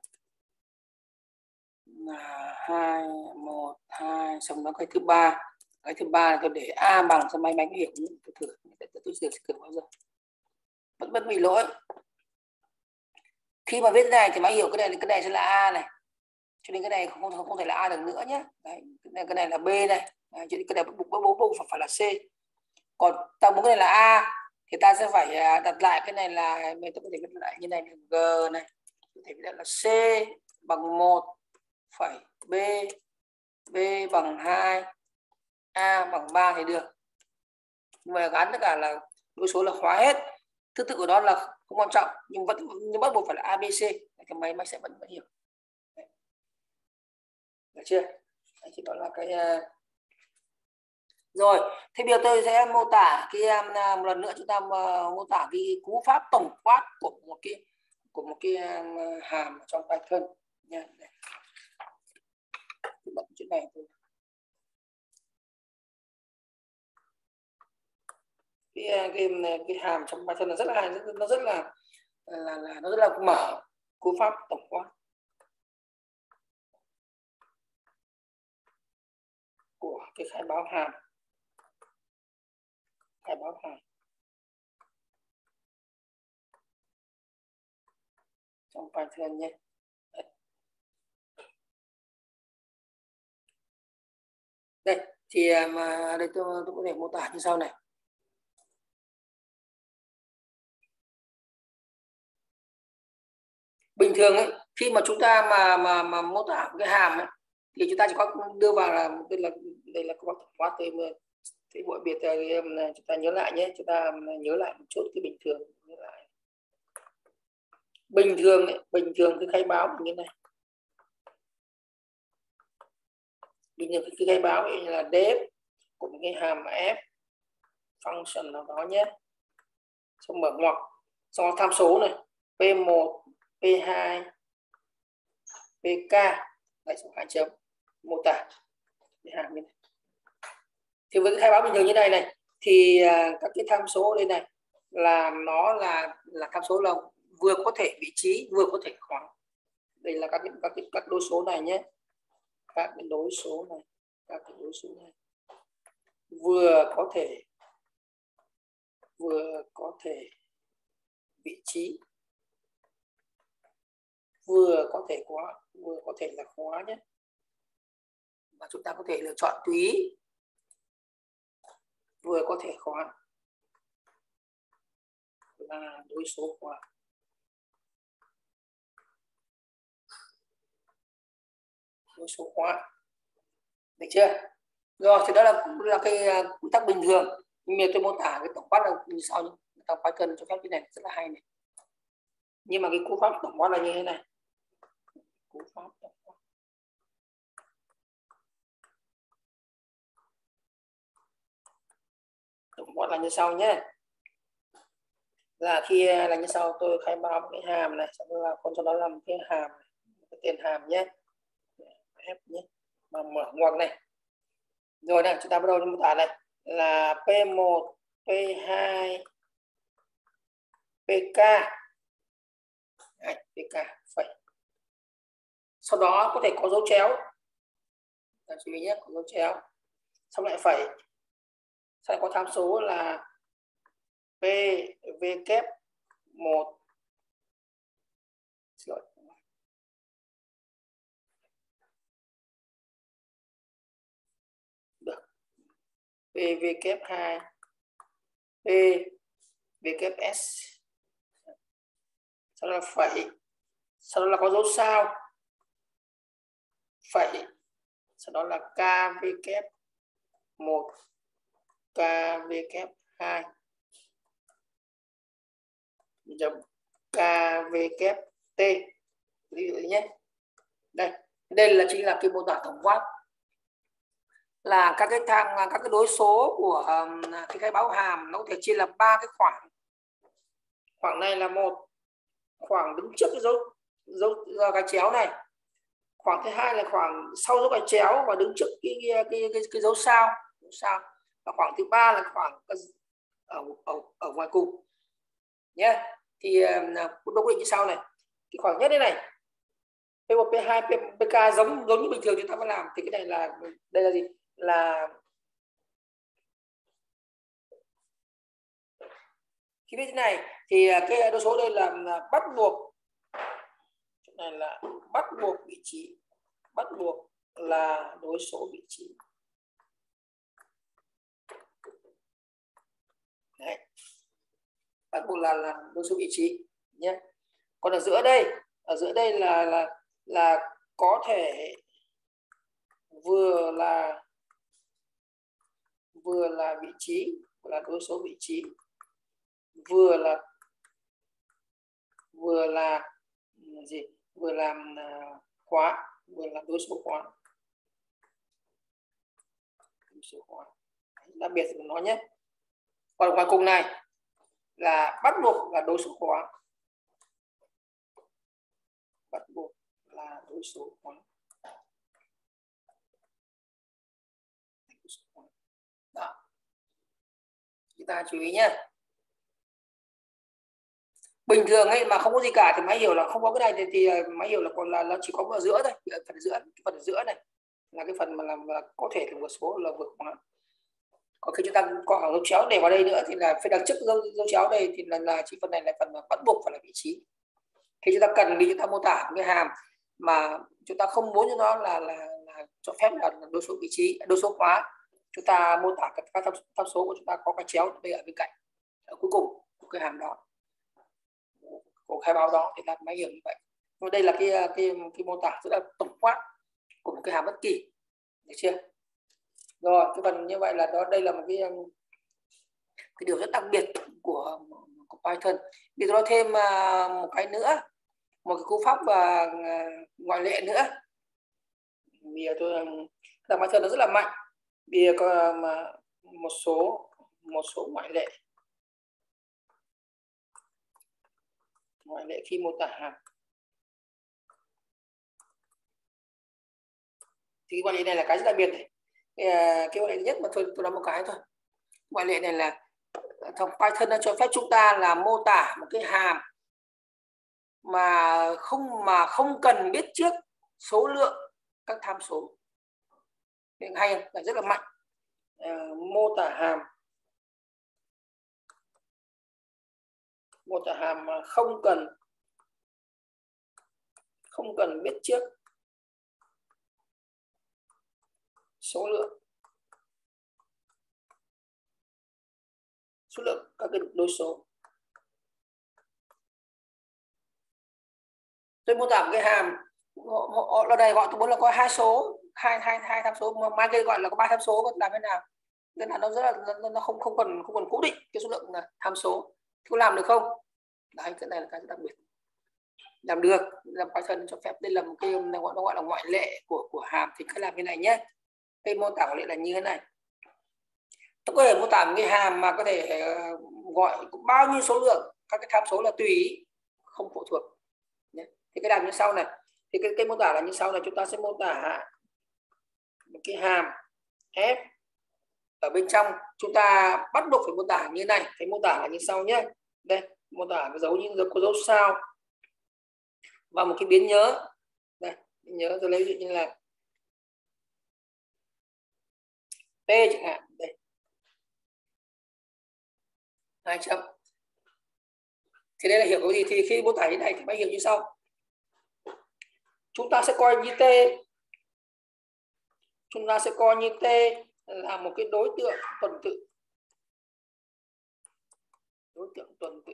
là 2 1 2, xong nó cái thứ ba là tôi để A bằng, xem máy có hiểu không? Tôi thử bao giờ vẫn bị lỗi. Khi mà viết này thì máy hiểu cái này sẽ là A này, cho nên cái này không thể là A được nữa nhé. Đấy, cái này là B này. Đấy, cho nên cái này bắt buộc phải là C. Còn ta muốn cái này là A thì ta sẽ phải đặt lại cái này là, mình tôi có thể viết lại như này, G này có thể viết là C bằng 1 phẩy B bằng 2, A bằng 3 thì được. Nhưng mà gắn tất cả là đối số là khóa hết. Thứ tự của nó là không quan trọng nhưng bắt buộc phải là ABC. Cái máy sẽ vẫn hiểu. Được chưa? Đấy, thì đó là cái rồi. Thế bây giờ tôi sẽ mô tả một lần nữa, chúng ta mô tả cái cú pháp tổng quát của một cái hàm trong Python nha. Bật chuyện này thôi. Cái hàm trong Python là rất là hay, nó rất là mở. Cú pháp tổng quát của cái khai báo hàm trong Python nhé. Đây thì đây tôi có thể mô tả như sau này. Bình thường ấy, khi mà chúng ta mà mô tả cái hàm ấy, thì chúng ta chỉ có đưa vào là đây là cú pháp tổng quát thôi. Thì mỗi biệt chúng ta nhớ lại nhé, chúng ta nhớ lại một chút cái bình thường. Nhớ lại. Bình thường cái khai báo như này. Bình thường cái khai báo như là def của một cái hàm f function nào đó nhé, xong mở ngoặc, xong tham số này p1, p2, pk, lại số 2 chấm mô tả cái hàm như này. Thì với cái khai báo bình thường như này thì các cái tham số đây này là nó là tham số là vừa có thể vị trí vừa có thể khoảng. Đây là các đối số này nhé, các cái đối số này vừa có thể vị trí vừa có thể là khóa nhé, và chúng ta có thể lựa chọn tùy ý. Vừa có thể khóa là đối số khóa. Đối số khóa. Được chưa? Rồi thì đó là cái quy tắc bình thường. Nhưng tôi mô tả cái tổng quát là như sau nhé. Tổng Python cho phép cái này rất là hay này. Nhưng mà cái cú pháp tổng quát là như thế này. Cú pháp tổng quát là như sau nhé. Là khi là như sau, tôi khai báo một cái hàm này, sau đó là một cái hàm, cái tiền hàm nhé, f nhé, mà mở ngoặc này. Rồi này, chúng ta bắt đầu mô tả này là p1, p2, pk. Đấy, pk phẩy. Sau đó có thể có dấu chéo. Ta chú ý nhé, có dấu chéo. Xong lại phẩy. Sau có tham số là p v kép 1. Xin lỗi. Được. p v kép 2. p v kép s. Sau đó là phẩy. Sau đó là có dấu sao. Phẩy. Sau đó là kv kép 1, kv kép 2, chấm kv kép t. Ví dụ nhé. Đây là chính là cái mô tả tổng quát, là các cái đối số của cái khai báo hàm nó có thể chia làm 3 cái khoảng. Khoảng này là một khoảng đứng trước cái dấu gạch chéo này. Khoảng thứ hai là khoảng sau dấu gạch chéo và đứng trước cái dấu sao. Và khoảng thứ ba là khoảng ở ngoài cùng nhé. Thì đúc định như sau này. Cái khoảng nhất đây này, P1, P2, PK giống như bình thường chúng ta vẫn làm. Thì cái này là đây là gì? Là khi biết thế này thì cái đối số đây là bắt buộc. Chỗ này là bắt buộc vị trí, bắt buộc là đối số vị trí. Đấy. Bắt buộc là đối số vị trí nhé. Còn ở giữa đây là có thể vừa là vị trí, là đối số vị trí, vừa là gì, vừa làm khóa, vừa là đối số khóa. Đặc biệt của nó nhé. Còn ngoài cùng này là bắt buộc là đối số khóa, bắt buộc là đối số khóa. Đó. Chúng ta chú ý nhé. Bình thường ấy mà không có gì cả thì máy hiểu là không có cái này thì máy hiểu là còn là nó chỉ có ở giữa thôi, phần giữa, cái phần ở giữa này là cái phần mà làm có thể là một số là vượt khóa. Còn khi chúng ta có dấu chéo để vào đây nữa thì là phải đằng trước dấu chéo đây thì là chỉ phần này là phần mà bắt buộc phải là vị trí. Khi chúng ta cần đi chúng ta mô tả một cái hàm mà chúng ta không muốn cho nó là cho phép là đối số vị trí, đối số khóa, chúng ta mô tả các tham số của chúng ta có cái chéo đây ở bên cạnh ở cuối cùng của cái hàm đó, của khai báo đó thì là máy hiểu như vậy. Nhưng đây là cái mô tả rất là tổng quát của một cái hàm bất kỳ, được chưa? Rồi cái phần như vậy là đó, đây là một cái điều rất đặc biệt của Python. Bây giờ nói thêm một cái nữa, một cái cú pháp và ngoại lệ nữa. Bây giờ tôi là Python nó rất là mạnh. Bây giờ có một số ngoại lệ khi mô tả hàm. Thì cái ngoại lệ này là cái rất đặc biệt này. Cái ngoại lệ nhất mà tôi nói một cái thôi. Ngoại lệ này là trong Python nó cho phép chúng ta là mô tả một cái hàm mà không cần biết trước số lượng các tham số. Hay không? Là rất là mạnh. Mô tả hàm mà không cần biết trước số lượng các cái đối số. Tôi mô tả một cái hàm ở đây gọi tôi muốn là có hai số, hai tham số, mà mai kia gọi là có ba tham số, có làm thế nào? Nên là nó rất là nó không cần cố định cái số lượng là tham số. Có làm được không? Đấy, cái này là cái đặc biệt. Làm được, làm Python cho phép. Đây là một cái nó gọi là ngoại lệ của hàm. Thì cứ làm cái này nhé. Cái mô tả ngoại lệ là như thế này. Tôi có thể mô tả một cái hàm mà có thể gọi bao nhiêu số lượng các cái tham số là tùy ý, không phụ thuộc. Thì cái đằng như sau này, thì cái mô tả là như sau này. Chúng ta sẽ mô tả một cái hàm f ở bên trong, chúng ta bắt buộc phải mô tả như này. Cái mô tả là như sau nhé. Đây, mô tả cái dấu như có dấu sao và một cái biến nhớ. Đây, biến nhớ tôi lấy ví dụ như là t chẳng hạn. Đây, 2 chấm. Thì đây là hiểu cái gì? Thì khi mô tả như này thì phải hiểu như sau. Chúng ta sẽ coi như t, là một cái đối tượng tuần tự. Đối tượng tuần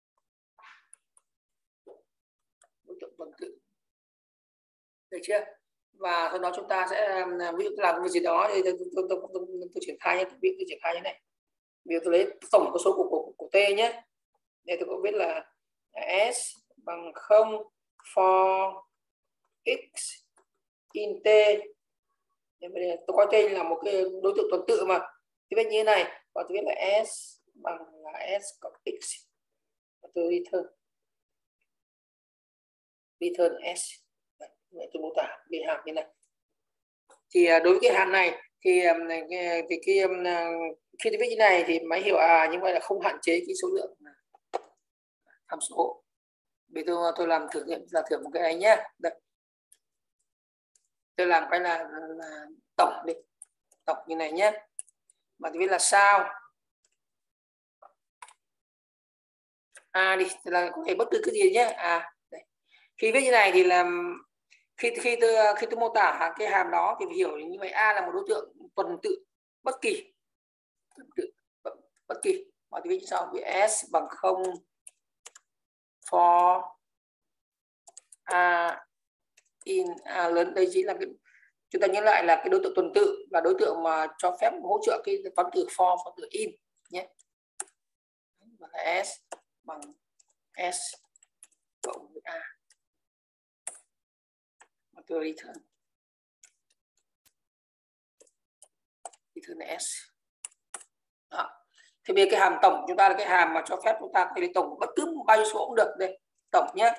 tự. Được chưa? Và sau đó chúng ta sẽ ví dụ làm cái gì đó thì tôi triển khai nhé. Ví dụ tôi triển khai như này. Ví dụ tôi lấy tổng số của t nhé. Đây tôi có viết là s bằng 0 for x in t. Tôi coi t là một cái đối tượng tuần tự mà. Tôi viết như thế này. Và tôi viết là s bằng là s cộng x. Và tôi return s. Đấy, tôi mô tả cái hàm như này. Thì đối với cái hàm này thì khi tôi viết như này thì máy hiểu như vậy là không hạn chế cái số lượng tham số. Bây giờ tôi làm thử nghiệm một cái này nhé. Đây, tôi làm cái là tổng đi, tổng như này nhé. Mà tôi viết là sao đi, thì là có thể bất cứ cái gì nhé. Đây. Khi viết như này thì làm khi tôi mô tả cái hàm đó thì phải hiểu như vậy. A là một đối tượng tuần tự bất kỳ, và tôi viết như sau: s bằng 0 for a in a lớn. Đây chính là cái, chúng ta nhớ lại là cái đối tượng tuần tự là đối tượng mà cho phép hỗ trợ cái toán từ for, toán từ in nhé. là S bằng S cộng với A và tôi return là S. Đó. Thì bây giờ cái hàm tổng của chúng ta là cái hàm mà cho phép chúng ta có thể lấy tổng bất cứ bao nhiêu số cũng được. Đây, tổng nhé.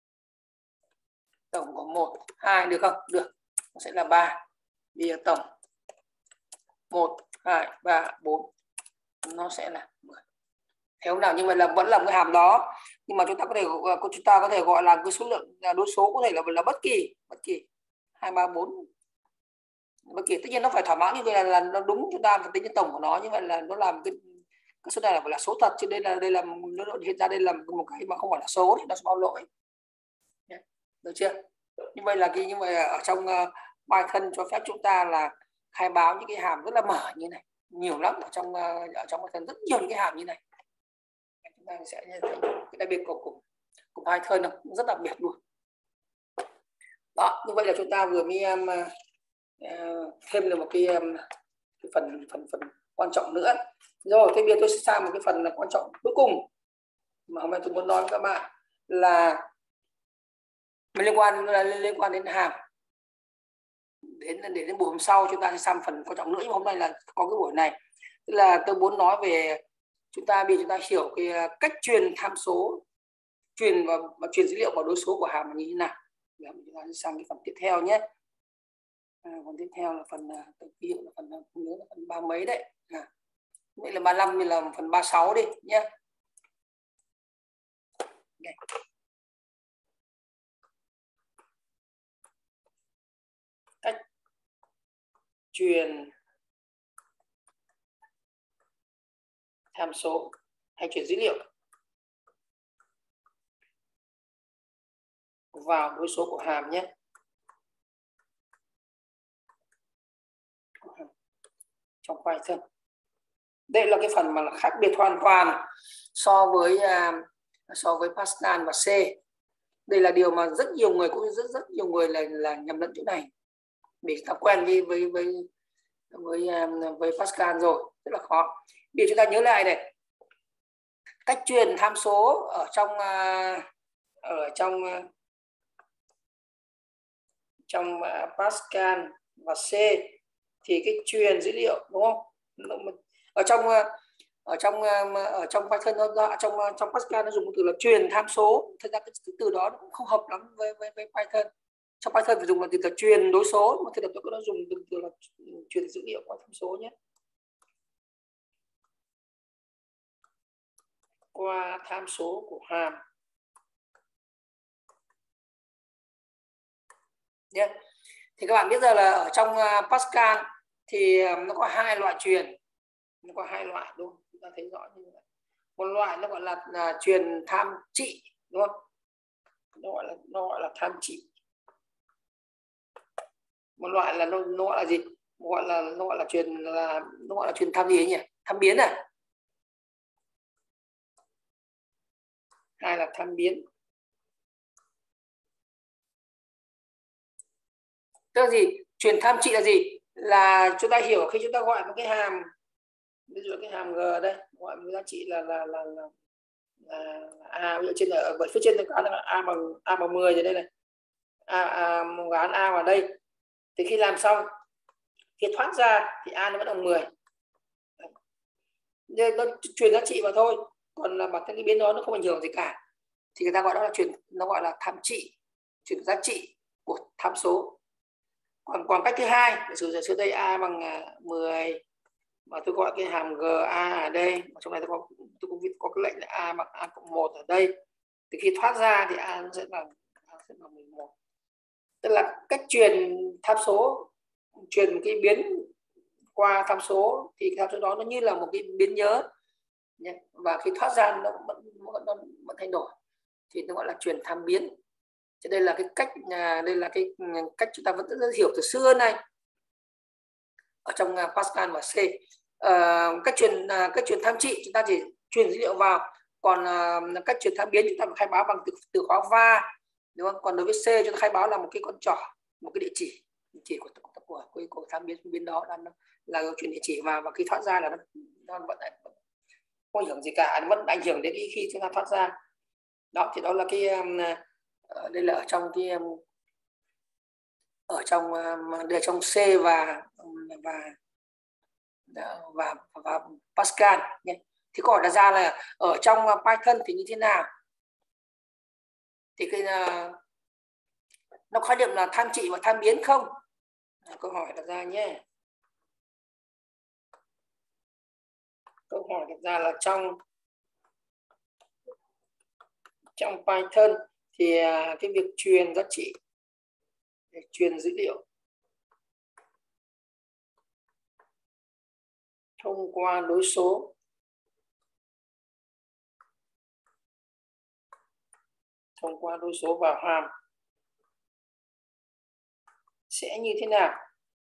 Tổng của 1, 2 được không? Được. Nó sẽ là 3. Bây giờ tổng 1, 2, 3, 4 nó sẽ là 10. Thế nào nhưng mà vẫn là một cái hàm đó, nhưng mà chúng ta có thể gọi là cái số lượng đối số có thể là bất kỳ 2, 3, 4 bất kỳ. Tất nhiên nó phải thỏa mãn như vậy là nó đúng, chúng ta phải tính cái tổng của nó, như vậy là nó làm cái số này là số thật, chứ đây là nó hiện ra đây là một cái mà không phải là số thì nó sẽ báo lỗi. Được chưa? Như vậy là như vậy ở trong Python cho phép chúng ta là khai báo những cái hàm rất là mở như này, nhiều lắm. Ở trong Python rất nhiều những cái hàm như này. Chúng ta sẽ thấy cái đặc biệt của Python rất đặc biệt luôn. Đó, như vậy là chúng ta vừa mới thêm được một cái phần quan trọng nữa. Rồi, thế bây giờ tôi sẽ sang một cái phần quan trọng cuối cùng mà hôm nay tôi muốn nói với các bạn là liên quan đến hàm. Đến buổi hôm sau chúng ta sẽ sang phần quan trọng nữa, nhưng hôm nay là có cái buổi này, tức là tôi muốn nói về chúng ta hiểu cái cách truyền tham số, truyền dữ liệu vào đối số của hàm như thế nào. Chúng ta sẽ sang cái phần tiếp theo nhé. Phần tiếp theo là phần ví dụ là phần nhớ là phần 30 mấy đấy. Vậy là 35 như là phần 36 đi nhé. Cách truyền tham số hay truyền dữ liệu vào đối số của hàm nhé. Trong Python. Đây là cái phần mà khác biệt hoàn toàn so với Pascal và C. Đây là điều mà rất nhiều người cũng rất nhiều người là nhầm lẫn chỗ này. Vì chúng ta quen với Pascal rồi, rất là khó. Bây giờ chúng ta nhớ lại này, cách truyền tham số ở trong Pascal và C thì cái truyền dữ liệu, đúng không? Ở trong Python trong Pascal nó dùng từ là truyền tham số. Thật ra cái từ đó cũng không hợp lắm với Python. Trong Python phải dùng là từ là truyền đối số, mà thực ra tôi nó dùng từ là truyền dữ liệu qua tham số nhé. Qua tham số của hàm nhé. Thì các bạn biết giờ là ở trong Pascal thì nó có hai loại truyền, đúng không? Chúng ta thấy rõ như vậy. Một loại nó gọi là truyền tham trị, đúng không? Nó gọi là tham trị. Một loại là nó gọi là gì? Nó gọi là truyền tham gì ấy nhỉ? Tham biến à? Hai là tham biến. Tức là gì? Truyền tham trị là gì? Là chúng ta hiểu khi chúng ta gọi một cái hàm, ví dụ cái hàm G đây, gọi một giá trị là A, ví dụ trên ở phía trên nó có là A bằng 10 rồi đây này. Một gán A vào đây. Thì khi làm xong, khi thoát ra thì A nó vẫn bằng 10. Nhưng nó truyền giá trị vào thôi, còn là bản thân cái biến đó nó không ảnh hưởng gì cả. Thì người ta gọi đó là nó gọi là tham trị, truyền giá trị của tham số. Còn cách thứ hai, sử dụng đây A bằng 10 mà tôi gọi cái hàm GA ở đây, trong này tôi có cái lệnh là A bằng A cộng 1 ở đây. Thì khi thoát ra thì A nó sẽ bằng 11. Tức là cách truyền tham số, truyền cái biến qua tham số thì tham số đó nó như là một cái biến nhớ, và khi thoát ra nó vẫn thay đổi, thì nó gọi là truyền tham biến. Thì đây là cái cách chúng ta vẫn rất hiểu từ xưa này ở trong Pascal và C. Cách truyền tham trị chúng ta chỉ truyền dữ liệu vào, còn cách truyền tham biến chúng ta phải khai báo bằng từ khóa va, đúng không? Còn đối với C chúng ta khai báo là một cái con trỏ, một cái địa chỉ của tham biến đó là truyền địa chỉ vào, và khi thoát ra là nó vẫn không ảnh hưởng gì cả, vẫn ảnh hưởng đến khi chúng ta thoát ra. Đó thì đó là cái đây là ở trong cái ở trong đây trong C và và Pascal nhé. Thì câu hỏi đặt ra là ở trong Python thì như thế nào? Thì cái nó khái niệm là tham trị và tham biến không? Câu hỏi đặt ra nhé. Câu hỏi đặt ra là trong Python thì cái việc truyền giá trị, truyền dữ liệu thông qua đối số vào hàm sẽ như thế nào?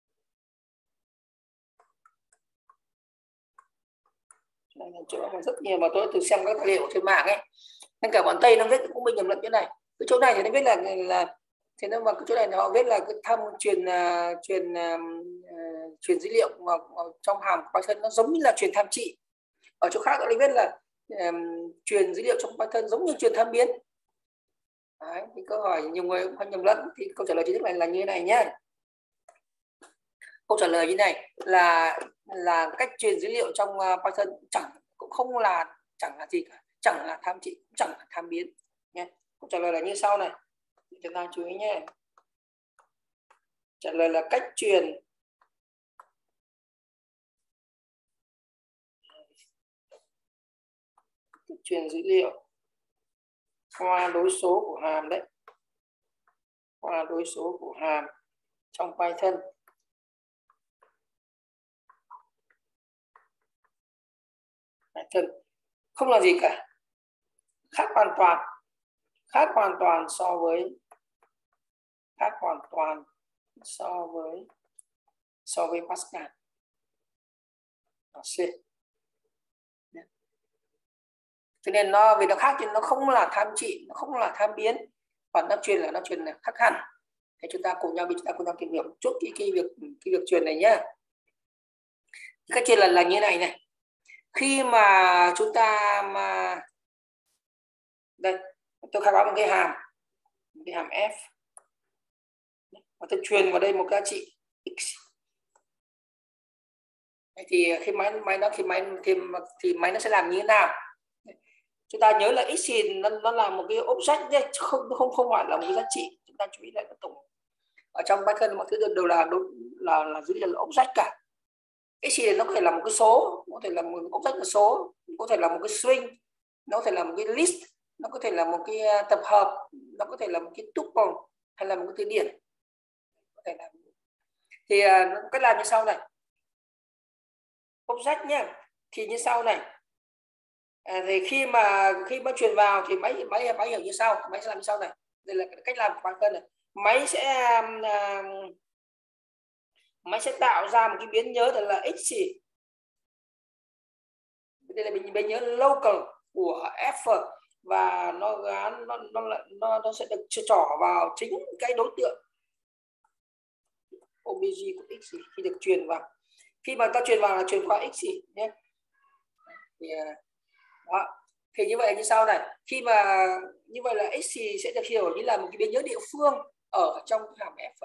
Đây là chỗ mà rất nhiều mà tôi từ xem các tài liệu trên mạng ấy, nên cả bọn Tây nó viết cũng bị nhầm lẫn chỗ này. Cái chỗ này thì nó viết là thì nó mà cái chỗ này họ viết là cái truyền dữ liệu vào trong hàm Python nó giống như là truyền tham trị. Ở chỗ khác họ viết là truyền dữ liệu trong Python giống như truyền tham biến. Đấy, thì câu hỏi nhiều người cũng nhầm lẫn, thì câu trả lời chính thức này là như thế này nhé. Câu trả lời như này là cách truyền dữ liệu trong Python cũng không là chẳng là gì cả, chẳng là tham trị, chẳng là tham biến nhé. Câu trả lời là như sau này, chúng ta chú ý nhé. Trả lời là cách truyền dữ liệu qua đối số của hàm đấy, qua đối số của hàm trong Python không là gì cả, khác hoàn toàn so với Pascal. C. Cho nên nó vì nó khác thì nó không là tham trị, nó không là tham biến, còn nó truyền là khác hẳn. Thì chúng ta cùng nhau tìm hiểu một chút cái việc truyền này nhé. Cách truyền là như này này. Khi mà chúng ta mà đây, tôi khai báo một cái hàm f và tôi truyền vào đây một giá trị x. Thì khi máy nó sẽ làm như thế nào? Chúng ta nhớ là x thì nó là một cái object nhé, không phải là một cái giá trị. Chúng ta chú ý lại cái tổng ở trong Python mọi thứ đều là dữ liệu là object cả. X thì nó có thể là một cái số, có thể là một object là số, có thể là một cái string, nó có thể là một cái list, nó có thể là một cái tập hợp, nó có thể là một cái tuple hay là một cái từ điển. Có thể là thì cách làm như sau này. Object nhé, thì như sau này. Thì khi mà truyền vào thì máy hiểu như sau, máy sẽ làm như sau này. Đây là cách làm của Python này. Máy sẽ tạo ra một cái biến nhớ là x. Đây là biến nhớ local của f và nó sẽ được trỏ vào chính cái đối tượng obj của x khi được truyền vào. Khi mà ta truyền vào là truyền qua x nhé. Thì đó. Thì như vậy như sau này, khi mà như vậy là x sẽ được hiểu như là một cái biến nhớ địa phương ở trong hàm f.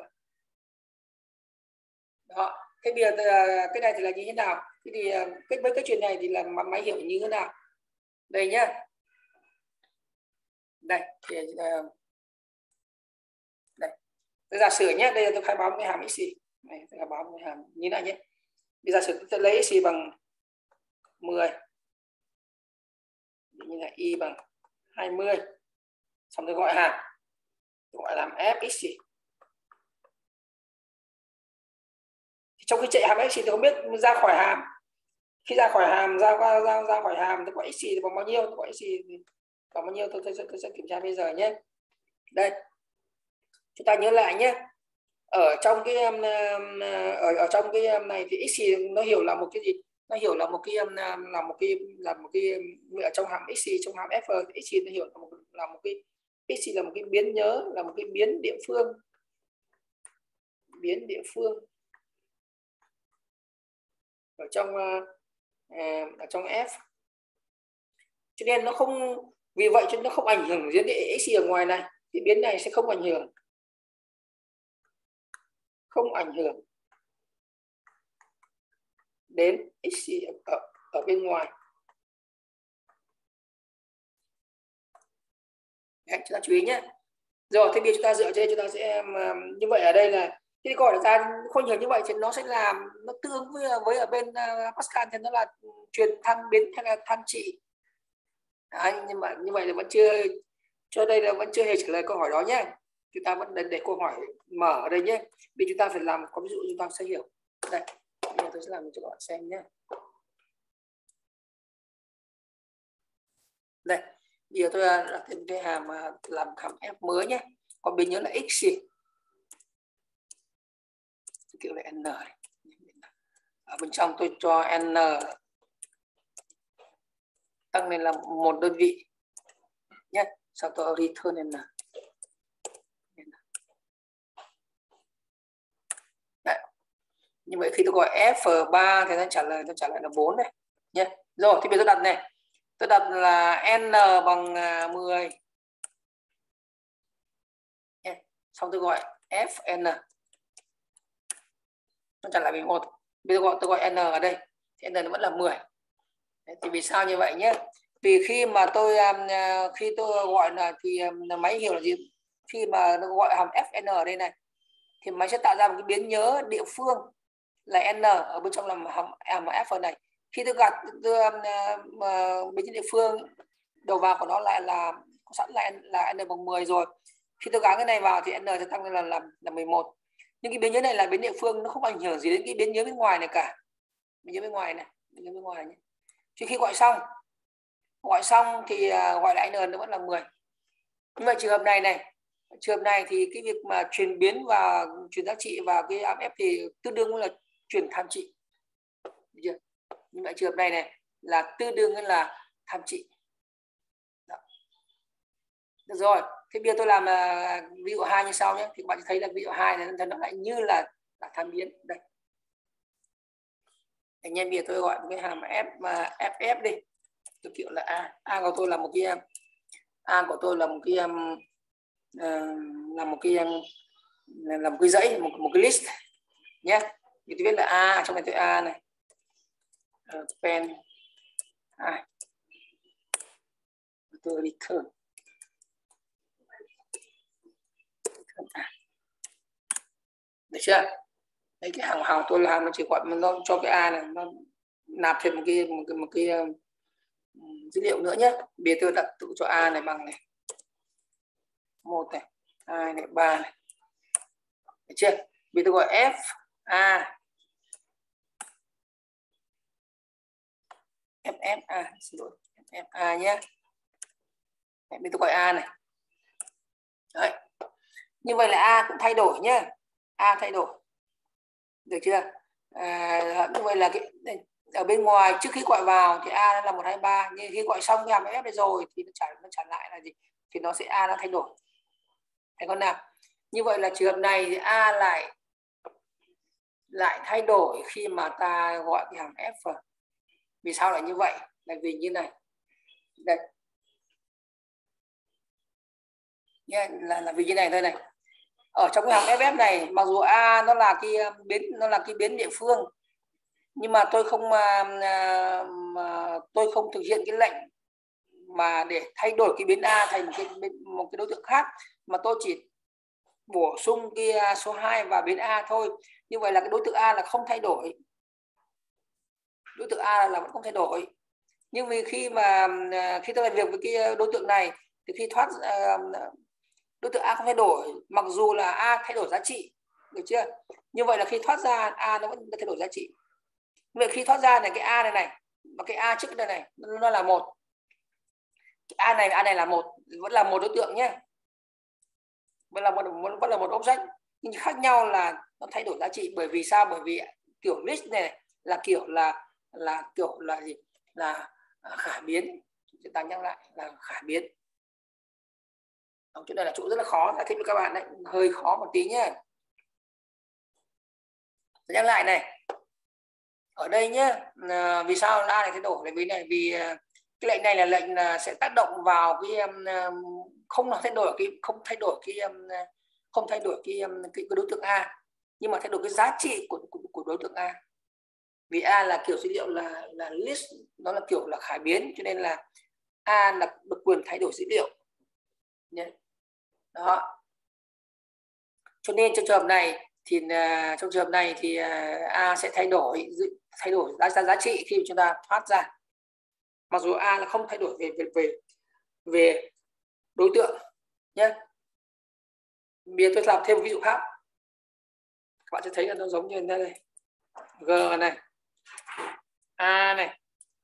Đó. Thế bây giờ cái này thì là như thế nào? Thế thì với cái chuyện này thì là máy hiểu như thế nào? Đây nhá. Đây thì đây. Tôi giả sử nhé, đây là tôi khai báo cái hàm x. Này, tôi khai báo cái hàm như này nhé. Bây giờ sử tôi lấy x bằng 10. Như là y bằng 20. Xong tôi gọi hàm. Tôi gọi làm fx. Trong khi chạy hàm x thì tôi không biết ra khỏi hàm. Khi ra khỏi hàm, ra khỏi hàm tôi gọi x thì bằng bao nhiêu? Tôi gọi x thì bằng bao nhiêu? Tôi sẽ kiểm tra bây giờ nhé. Đây. Chúng ta nhớ lại nhé. Ở trong cái ở trong cái này thì x thì nó hiểu là một cái gì? Nó hiểu là một cái ở trong hàm x trong hàm f x thì nó hiểu là một cái x là một cái biến nhớ, là một cái biến địa phương. Ở trong f. cho nên nó không, vì vậy cho nên nó không ảnh hưởng đến cái x ở ngoài này, cái biến này sẽ không ảnh hưởng, đến x ở bên ngoài. Đấy, chúng ta chú ý nhé. Rồi thế bây giờ chúng ta dựa trên chúng ta sẽ như vậy ở đây là cái gọi là ra không nhiều như vậy thì nó sẽ làm nó tương với ở bên Pascal thì nó là truyền thăng biến hay là thăng trị. Đấy, nhưng mà như vậy là vẫn chưa, cho đây là vẫn chưa hề trả lời câu hỏi đó nhé. Chúng ta vẫn để câu hỏi mở ở đây nhé. Vì chúng ta phải làm có ví dụ chúng ta sẽ hiểu. Đây, bây giờ tôi sẽ làm cho các bạn xem nhé. Đây, bây giờ tôi đặt thêm cái hàm làm hàm f mới nhé. Còn biến nhớ là x gì? Kiểu là n này. Ở bên trong tôi cho n tăng lên là một đơn vị nhé. Sau tôi return n. Đấy. Như vậy khi tôi gọi f3 thì nó trả lời là 4 này nhé. Rồi thì bây giờ tôi đặt này. Tôi đặt là n bằng 10. Nhé. Xong tôi gọi fn. Nó trả lời 11. Bây giờ tôi gọi n ở đây thì n nó vẫn là 10. Đấy, thì vì sao như vậy nhé? Vì khi mà tôi gọi là thì máy hiểu là gì? Khi mà nó gọi hàm fn ở đây này thì máy sẽ tạo ra một cái biến nhớ địa phương là n ở bên trong là hàm f này. Khi tôi gạt biến nhớ địa phương đầu vào của nó lại là có sẵn là n bằng 10 rồi. Khi tôi gắn cái này vào thì n sẽ tăng lên là 11. Nhưng cái biến nhớ này là biến địa phương, nó không ảnh hưởng gì đến cái biến nhớ bên ngoài này cả. Biến nhớ bên ngoài này, biến nhớ bên ngoài nhé. Chứ khi gọi xong thì gọi lại n nó vẫn là 10. Nhưng mà trường hợp này thì cái việc mà truyền biến và truyền giá trị vào cái hàm f thì tương đương với là truyền tham trị. Được chưa? Nhưng mà trường hợp này là tương đương với là tham trị. Đó. Được rồi, thế bây giờ tôi làm ví dụ 2 như sau nhé. Thì các bạn thấy là ví dụ 2 này nó lại như là tham biến đây. Anh em bây giờ tôi gọi một cái hàm ff đi. Tôi kiểu là a của tôi là một cái là một cái dãy, một cái list nhé. Thì tôi viết là a, trong này tôi a này, pen tôi return được chưa? Đấy, cái hàng tôi làm nó chỉ gọi nó cho cái a này nó nạp thêm một cái dữ liệu nữa nhé. Bây giờ tôi đặt tự cho a này bằng này 1 này, 2 này, 3 này. Được chưa? Bây giờ tôi gọi f a xin lỗi, f a nhé. Đấy, bây giờ tôi gọi a này. Đấy. Như vậy là a cũng thay đổi nhé. A thay đổi. Được chưa? Như vậy là cái ở bên ngoài trước khi gọi vào thì a là 1, 2, 3, nhưng khi gọi xong cái hàm f này rồi thì nó trả lại là gì? Thì nó sẽ a nó thay đổi. Thấy con nào? Như vậy là trường hợp này thì a lại thay đổi khi mà ta gọi cái hàm f. Vì sao lại như vậy? Là vì như này. Đây. Nhé, là vì như này thôi này. Ở trong cái hàm ff này, mặc dù a nó là cái biến địa phương, nhưng mà tôi không thực hiện cái lệnh mà để thay đổi cái biến a thành một cái đối tượng khác, mà tôi chỉ bổ sung cái số 2 vào biến a thôi. Như vậy là cái đối tượng a là không thay đổi, đối tượng a là vẫn không thay đổi. Nhưng vì khi tôi làm việc với cái đối tượng này thì khi thoát đối tượng a không thay đổi, mặc dù là a thay đổi giá trị, được chưa? Như vậy là khi thoát ra a nó vẫn thay đổi giá trị. Vậy khi thoát ra này, cái a này và cái a trước đây này nó là 1. A này là 1, vẫn là một đối tượng nhé, vẫn là một object, nhưng khác nhau là nó thay đổi giá trị. Bởi vì sao? Bởi vì kiểu list này là kiểu là gì? Là khả biến. Chúng ta nhắc lại là khả biến. Chỗ này là chỗ rất là khó, giải thích với các bạn đấy, hơi khó một tí nhé. Nhắc lại này, ở đây nhé, vì sao a này thay đổi? Vì cái lệnh này là lệnh sẽ tác động vào cái không thay đổi cái không thay đổi cái đối tượng A, nhưng mà thay đổi cái giá trị của đối tượng A. Vì A là kiểu dữ liệu là list, nó là kiểu là khải biến, cho nên là A là được quyền thay đổi dữ liệu nhé. Đó, cho nên trong trường hợp này thì A sẽ thay đổi giá trị khi chúng ta thoát ra, mặc dù A là không thay đổi về đối tượng nhé. Bây giờ tôi làm thêm một ví dụ khác, các bạn sẽ thấy là nó giống như thế này. G này, A này,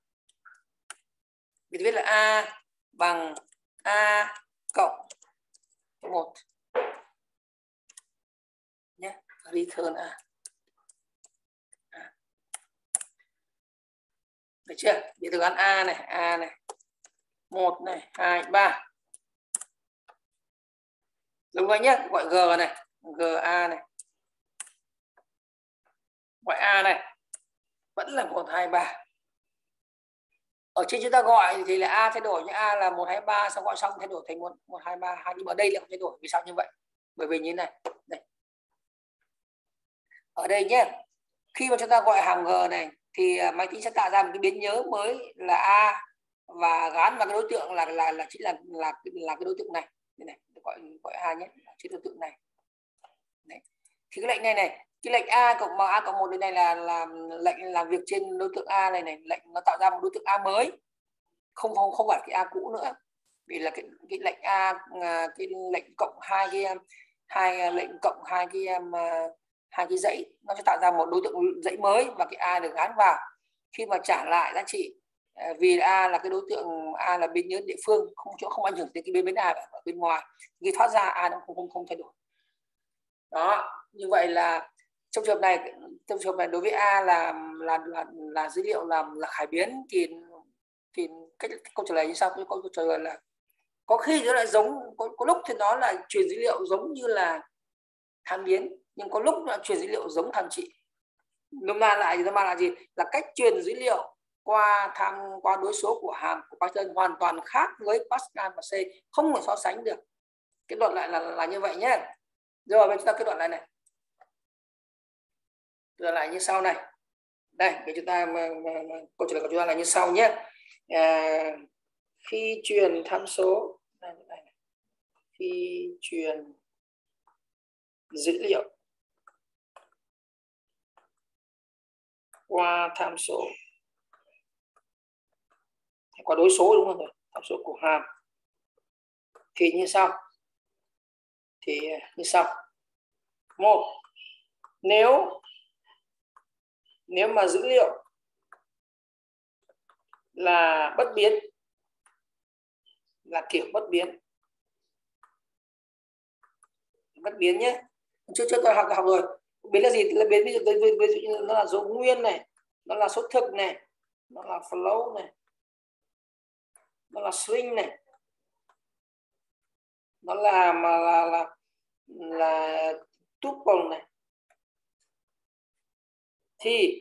mình viết là A bằng A cộng 1 nhé, return A. Được chưa? Bây giờ gắn A này 1 này 2 3. Đúng rồi nhé, gọi G này, GA này, gọi A này vẫn là 1 2 3. Ở trên chúng ta gọi thì là A thay đổi, nhưng A là 1 2 3, xong gọi xong thay đổi thành 1 2 3 2, nhưng mà đây là không thay đổi. Vì sao như vậy? Bởi vì như thế này. Đây. Ở đây nhé, khi mà chúng ta gọi hàng G này thì máy tính sẽ tạo ra một cái biến nhớ mới là A, và gán vào cái đối tượng là chính là cái đối tượng này. Đây này, gọi A nhé, chính đối tượng này. Đấy. Thì cái lệnh này cái lệnh A cộng 1 đây này là lệnh làm việc trên đối tượng A này, lệnh nó tạo ra một đối tượng A mới, không phải cái A cũ nữa. Vì là cái lệnh A, cái lệnh cộng hai cái dãy, nó sẽ tạo ra một đối tượng dãy mới và cái A được gán vào. Khi mà trả lại giá trị, vì A là cái đối tượng A là biên nhớ địa phương, không ảnh hưởng đến cái bên A ở bên ngoài, khi thoát ra A nó không thay đổi. Đó, như vậy là trong trường hợp này đối với A là dữ liệu là khải biến, thì cách câu trả lời như sau. Cái câu trả lời là có khi nó lại giống, có lúc thì nó là truyền dữ liệu giống như là tham biến, nhưng có lúc là truyền dữ liệu giống tham trị. Nôm na lại là gì? Là cách truyền dữ liệu qua đối số của hàm của Python hoàn toàn khác với Pascal và C, không thể so sánh được. Kết luận lại là như vậy nhé. Rồi bây giờ chúng ta kết luận lại này. Kết luận lại như sau này. Đây, để chúng ta câu trả lời của chúng ta là như sau nhé. Khi truyền tham số, khi truyền dữ liệu qua tham số, qua đối số, đúng không rồi, tham số của hàm, thì như sau. Một, nếu mà dữ liệu là bất biến, là kiểu bất biến nhé. Trước tôi học rồi. Biến là gì? Là biến ví dụ như nó là số nguyên này, nó là số thực này, nó là float này, nó là string này, nó là tuple này, thì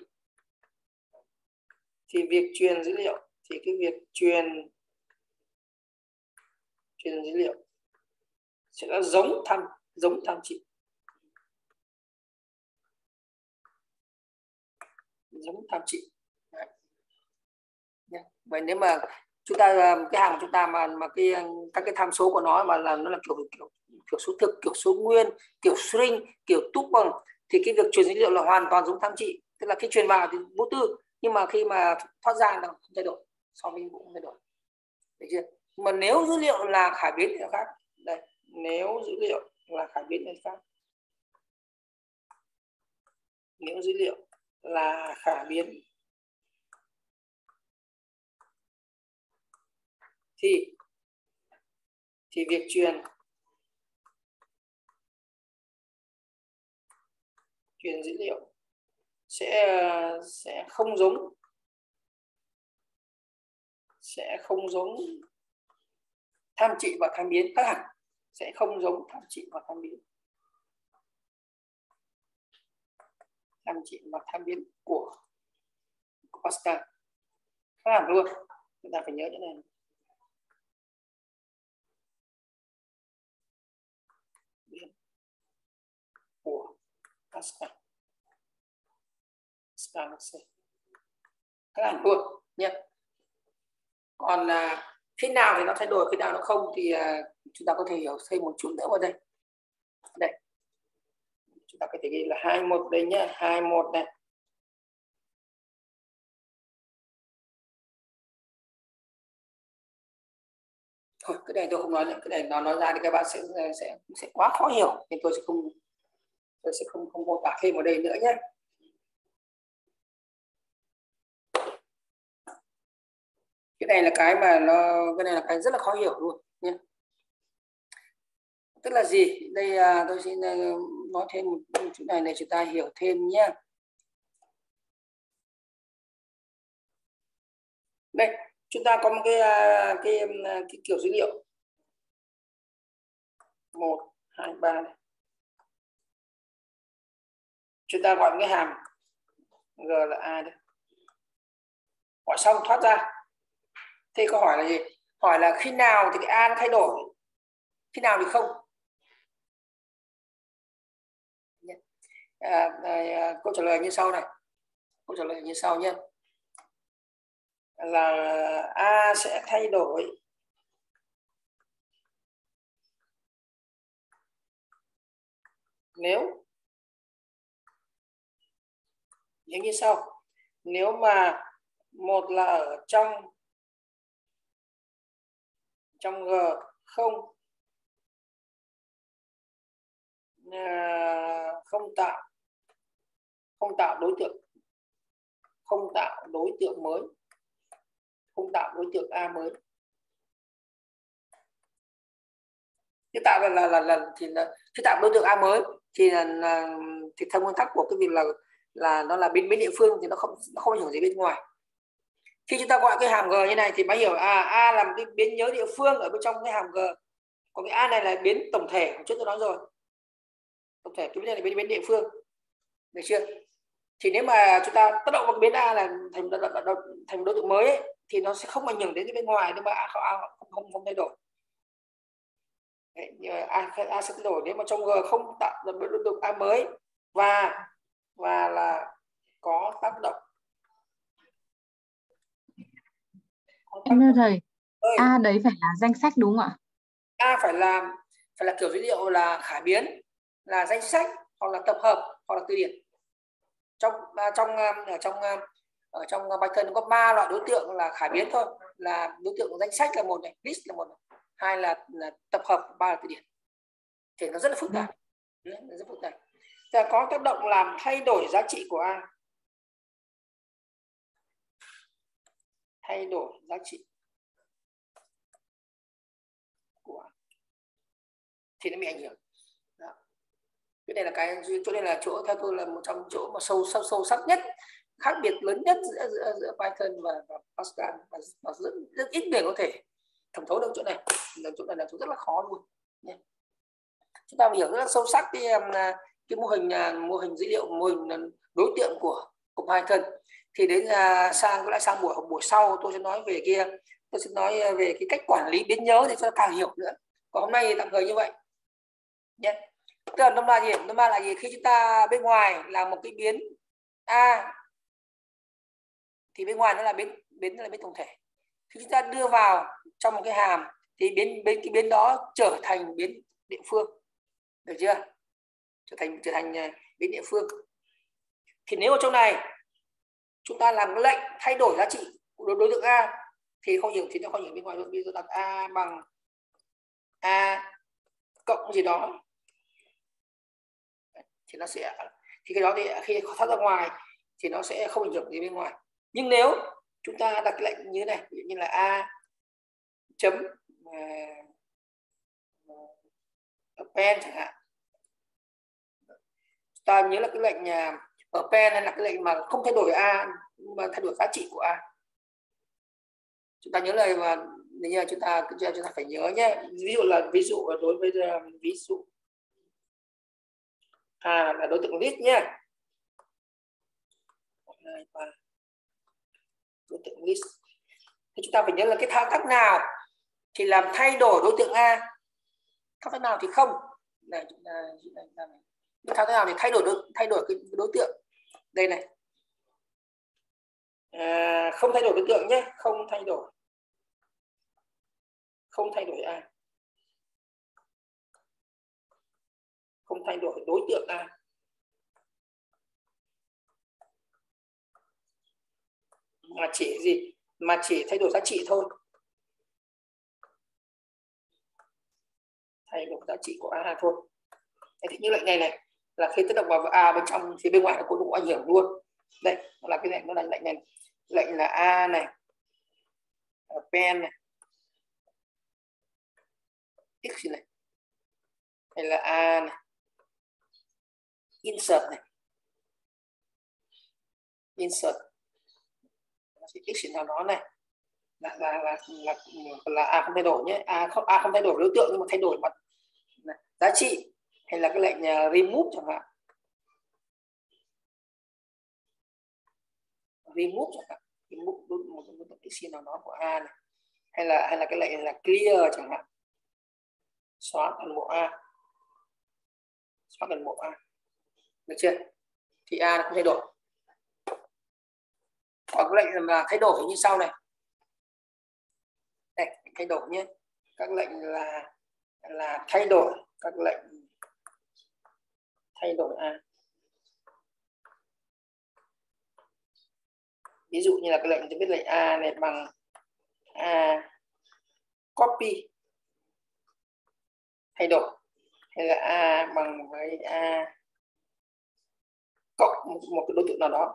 việc truyền dữ liệu, thì cái việc truyền dữ liệu sẽ là giống tham trị, giống tham trị. Vậy nếu mà chúng ta cái hàng của chúng ta mà các cái tham số của nó mà là nó là kiểu số thực, kiểu số nguyên, kiểu string, kiểu tuple, thì cái việc truyền dữ liệu là hoàn toàn giống tham trị. Tức là khi truyền vào thì vô tư, nhưng mà khi mà thoát ra là không thay đổi, so với cũng không thay đổi. Được chưa? Mà nếu dữ liệu là khải biến thì nó khác. Đây, nếu dữ liệu là khải biến thì khác. Nếu dữ liệu là khải biến thì việc truyền dữ liệu sẽ không giống tham trị và tham biến, khác hẳn, sẽ không giống tham trị và tham biến. Tham trị và tham biến của Pascal khác hẳn luôn. Chúng ta phải nhớ chỗ này của Pascal các anh luôn nhé. Còn khi nào thì nó thay đổi, khi nào nó không thì chúng ta có thể hiểu thêm một chút nữa vào đây. Đây chúng ta có thể ghi là 21 đây nhé, 21 này. Thôi cái này tôi không nói nữa, cái này nó nói ra thì các bạn sẽ quá khó hiểu, nên tôi sẽ không mô tả thêm ở đây nữa nhé. Cái này là cái mà cái này là cái rất là khó hiểu luôn nhé. Tức là gì? Đây tôi xin nói thêm một chút này để chúng ta hiểu thêm nhé. Đây chúng ta có một cái kiểu dữ liệu 1, 2, 3 này. Chúng ta gọi cái hàm g là a đây. Gọi xong thoát ra. Thế câu hỏi là gì? Hỏi là khi nào thì cái a nó thay đổi, khi nào thì không. Câu trả lời như sau này. Câu trả lời như sau nhé. Là a sẽ thay đổi nếu như sau. Nếu mà một là ở trong G không tạo đối tượng, không tạo đối tượng mới, không tạo đối tượng a mới. Cái tạo khi tạo đối tượng a mới thì theo nguyên tắc của cái việc là nó là biến địa phương thì nó không ảnh hưởng gì bên ngoài. Khi chúng ta gọi cái hàm g như này thì mới hiểu a là một cái biến nhớ địa phương ở bên trong cái hàm g, còn cái a này là biến tổng thể. Trước tôi nói rồi, tổng thể cái biến này là biến địa phương, được chưa? Thì nếu mà chúng ta tác động vào cái biến a là thành đối tượng mới ấy, thì nó sẽ không ảnh hưởng đến cái bên ngoài nếu mà a không thay đổi. Đấy, a sẽ thay đổi nếu mà trong g không tạo ra đối tượng a mới và là có tác động. Em thưa thầy, a đấy phải là danh sách đúng không ạ? A phải là kiểu dữ liệu là khả biến, là danh sách hoặc là tập hợp hoặc là từ điển. Ở trong Python có 3 loại đối tượng là khả biến thôi, là đối tượng danh sách là một này, list là một này, hai là tập hợp, ba là từ điển. Thì nó rất là phức tạp. Rất phức tạp. Thì có tác động làm thay đổi giá trị của a. Thay đổi giá trị của thì nó bị ảnh hưởng. Đó. Cái này là chỗ này là chỗ theo tôi là một trong chỗ mà sâu sắc nhất, khác biệt lớn nhất giữa Python và Pascal, và rất ít người có thể thẩm thấu được chỗ này. Chỗ này là chỗ rất là khó luôn. Chúng ta phải hiểu rất là sâu sắc cái mô hình dữ liệu, mô hình đối tượng của Python. Thì đến sang buổi sau tôi sẽ nói về cái cách quản lý biến nhớ để cho ta càng hiểu nữa. Còn hôm nay thì tạm thời như vậy nhé. Tức là nôm na là gì? Khi chúng ta bên ngoài là một cái biến a thì bên ngoài nó là biến tổng thể. Khi chúng ta đưa vào trong một cái hàm thì cái biến đó trở thành biến địa phương, được chưa? Trở thành biến địa phương. Thì nếu ở trong này chúng ta làm cái lệnh thay đổi giá trị của đối tượng a thì nó không hiểu bên ngoài được. Ví dụ đặt a bằng a cộng gì đó thì nó sẽ, thì cái đó thì khi thoát ra ngoài thì nó sẽ không ảnh hưởng gì bên ngoài. Nhưng nếu chúng ta đặt cái lệnh như thế này, ví dụ như là a chấm append chẳng hạn, ta nhớ là cái lệnh append hay là cái lệnh mà không thay đổi a mà thay đổi giá trị của a. Chúng ta nhớ lời mà như chúng ta phải nhớ nhé. Ví dụ đối với ví dụ là đối tượng list nhé. Đối tượng list thì chúng ta phải nhớ là cái thao tác nào thì làm thay đổi đối tượng A, thao tác nào thì không. Này chúng ta thao tác nào thì thay đổi cái đối tượng. Đây này, không thay đổi đối tượng nhé, không thay đổi A, không thay đổi đối tượng A, mà chỉ gì, mà chỉ thay đổi giá trị thôi, thay đổi giá trị của A thôi. Thì như lệnh này này là khi tác động vào A bên trong phía bên ngoài nó cũng ảnh hưởng luôn. Đây nó là cái lệnh, nó là lệnh này, lệnh là A này, pen này, x này, hay là A này, insert này, insert x nào đó này, là A không thay đổi nhé, A không thay đổi đối tượng nhưng mà thay đổi mặt giá trị, hay là cái lệnh remove chẳng hạn, remove một đối tượng x nào đó của A này, hay là cái lệnh là clear chẳng hạn, xóa toàn bộ A, xóa toàn bộ A, được chưa? Thì A nó không thay đổi. Còn cái lệnh là thay đổi như sau này, đây thay đổi nhé, các lệnh là thay đổi, các lệnh thay đổi A. Ví dụ như là cái lệnh tôi viết lệnh A này bằng A copy, thay đổi, hay là A bằng với A cộng một cái đối tượng nào đó,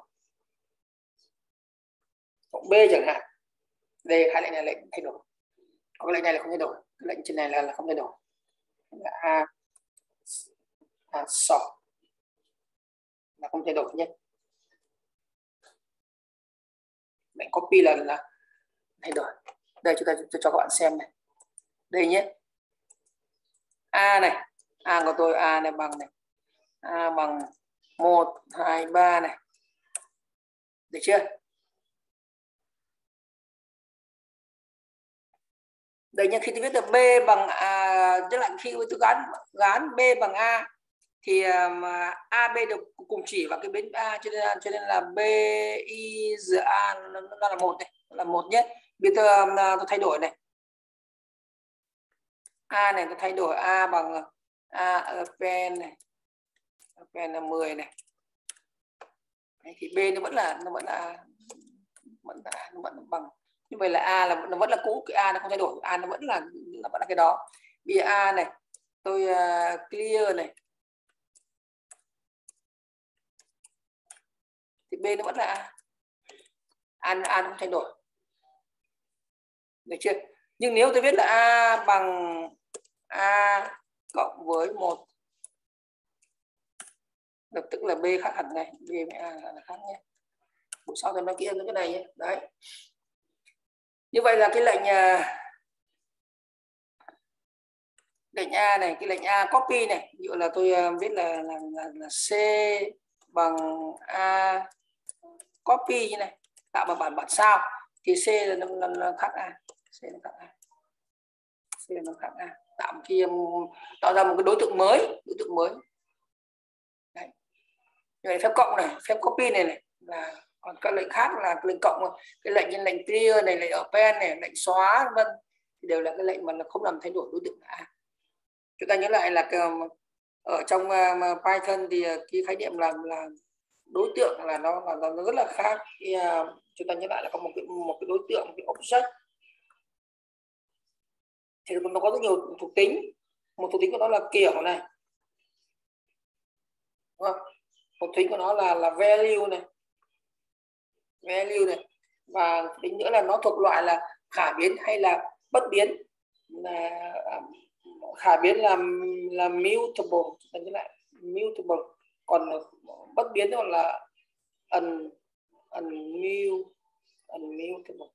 cộng B chẳng hạn. Đây hai lệnh này lệnh thay đổi, còn lệnh này là không thay đổi, cái lệnh trên này là không thay đổi, là A sort là không thay đổi nhé. Lệnh copy là thay đổi. Đây chúng ta cho các bạn xem này, đây nhé, A này, A của tôi A này bằng này, A bằng 1 2 3 này, được chưa? Đây nhé, khi tôi viết là B bằng tức là khi tôi gán B bằng A thì AB được cùng chỉ vào cái bến A, cho nên là B I giữa A nó là một này, là một nhé. Bây giờ tôi thay đổi này, A này tôi thay đổi A bằng A append này, append là 10 này. Đấy, thì B nó vẫn bằng, như vậy là A là nó vẫn là cũ, cái A nó không thay đổi, A nó vẫn là cái đó. Bây giờ A này tôi clear này thì B nó vẫn là A nó không thay đổi, được chưa? Nhưng nếu tôi viết là A bằng A cộng với 1, lập tức là B khác hẳn này, B với A là khác nhé. Buổi sau tôi nói kỹ hơn cái này nhé. Đấy, như vậy là cái lệnh A này, cái lệnh A copy này, ví dụ là tôi viết là C bằng A copy như này, tạo bằng bản sao thì C là nó khác A, C nó khác A, C nó khác A, tạo ra một cái đối tượng mới, Đấy. Như này phép cộng này, phép copy này là, còn các lệnh khác là lệnh cộng, cái lệnh như lệnh clear này, lệnh append này, lệnh xóa vân thì đều là cái lệnh mà nó không làm thay đổi đối tượng A. Chúng ta nhớ lại là ở trong Python thì cái khái niệm là đối tượng là nó rất là khác. Chúng ta nhớ lại là có một cái đối tượng, một cái object thì nó có rất nhiều thuộc tính. Một thuộc tính của nó là kiểu này, đúng không? Một thuộc tính của nó là value này, và tính nữa là nó thuộc loại là khả biến hay là bất biến. Khả biến là mutable, chúng ta nhớ lại mutable, còn bất biến đó là unmutable.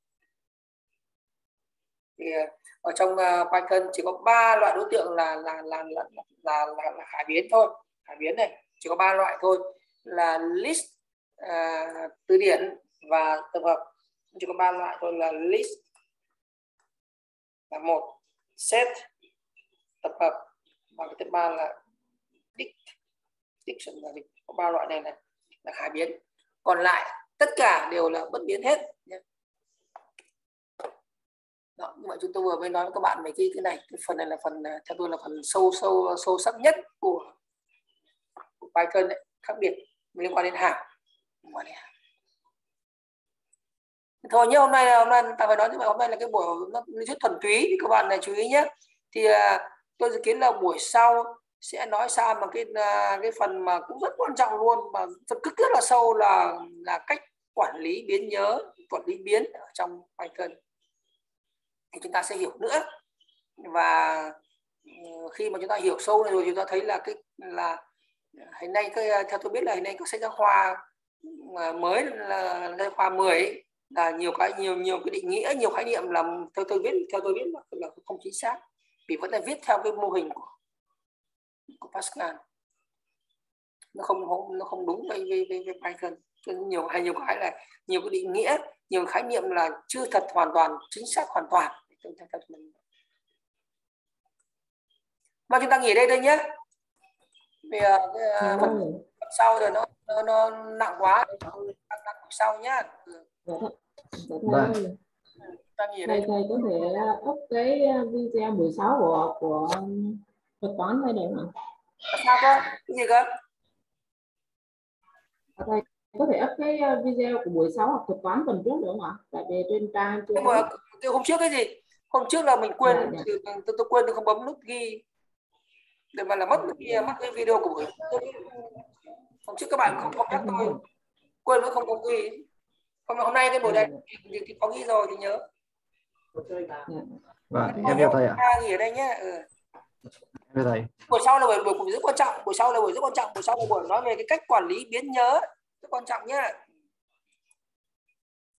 Thì ở trong Python chỉ có 3 loại đối tượng là khả biến thôi. Khả biến này chỉ có 3 loại thôi, là list, từ điển và tập hợp. Chỉ có 3 loại thôi, là list, là một set tập hợp, và cái thứ ba là diction là gì? Có 3 loại này là khả biến, còn lại tất cả đều là bất biến hết nhé. Đó, như vậy chúng tôi vừa mới nói với các bạn về cái này, cái phần này là phần theo tôi là phần sâu sắc nhất của Python đấy, khác biệt liên quan đến hàm. Thôi nhé, hôm nay ta phải nói như vậy, hôm nay là cái buổi nó rất thuần túy, các bạn này chú ý nhé. Thì tôi dự kiến là buổi sau sẽ nói sang mà cái phần mà cũng rất quan trọng luôn, mà rất là sâu, là cách quản lý biến nhớ, quản lý biến ở trong Python thì chúng ta sẽ hiểu nữa. Và khi mà chúng ta hiểu sâu này rồi, chúng ta thấy là hiện nay theo tôi biết là hiện nay các sách giáo khoa mới là sách khoa 10 ấy, là nhiều cái định nghĩa, nhiều khái niệm là theo tôi biết là không chính xác, vì vẫn là viết theo cái mô hình của Pascal, nó không đúng với Python. Nhiều cái là nhiều cái định nghĩa, nhiều khái niệm là chưa thật hoàn toàn chính xác hoàn toàn. Mà chúng ta nghỉ đây thôi nhé, vì phần sau rồi nó nặng quá, nặng sau nhá. Vâng. Thầy có thể up cái video 16 của thuật toán này được không? Sao cơ? Cái gì cơ? Thầy có thể up cái video của buổi 6 học thuật toán tuần trước được không ạ? Tại vì trên trang chưa có. Cái hôm trước cái gì? Hôm trước là mình quên, tôi quên, tôi không bấm nút ghi, để mà là mất cái video của buổi hôm trước. Các bạn không nhắc tôi, quên vẫn không có ghi. Hôm nay cái buổi này thì có ghi rồi thì nhớ. Vâng, em hiểu thầy ạ. Nghỉ ở đây nhé. Em thầy. Buổi sau là buổi rất quan trọng, buổi sau là buổi nói về cái cách quản lý biến nhớ, rất quan trọng nhé.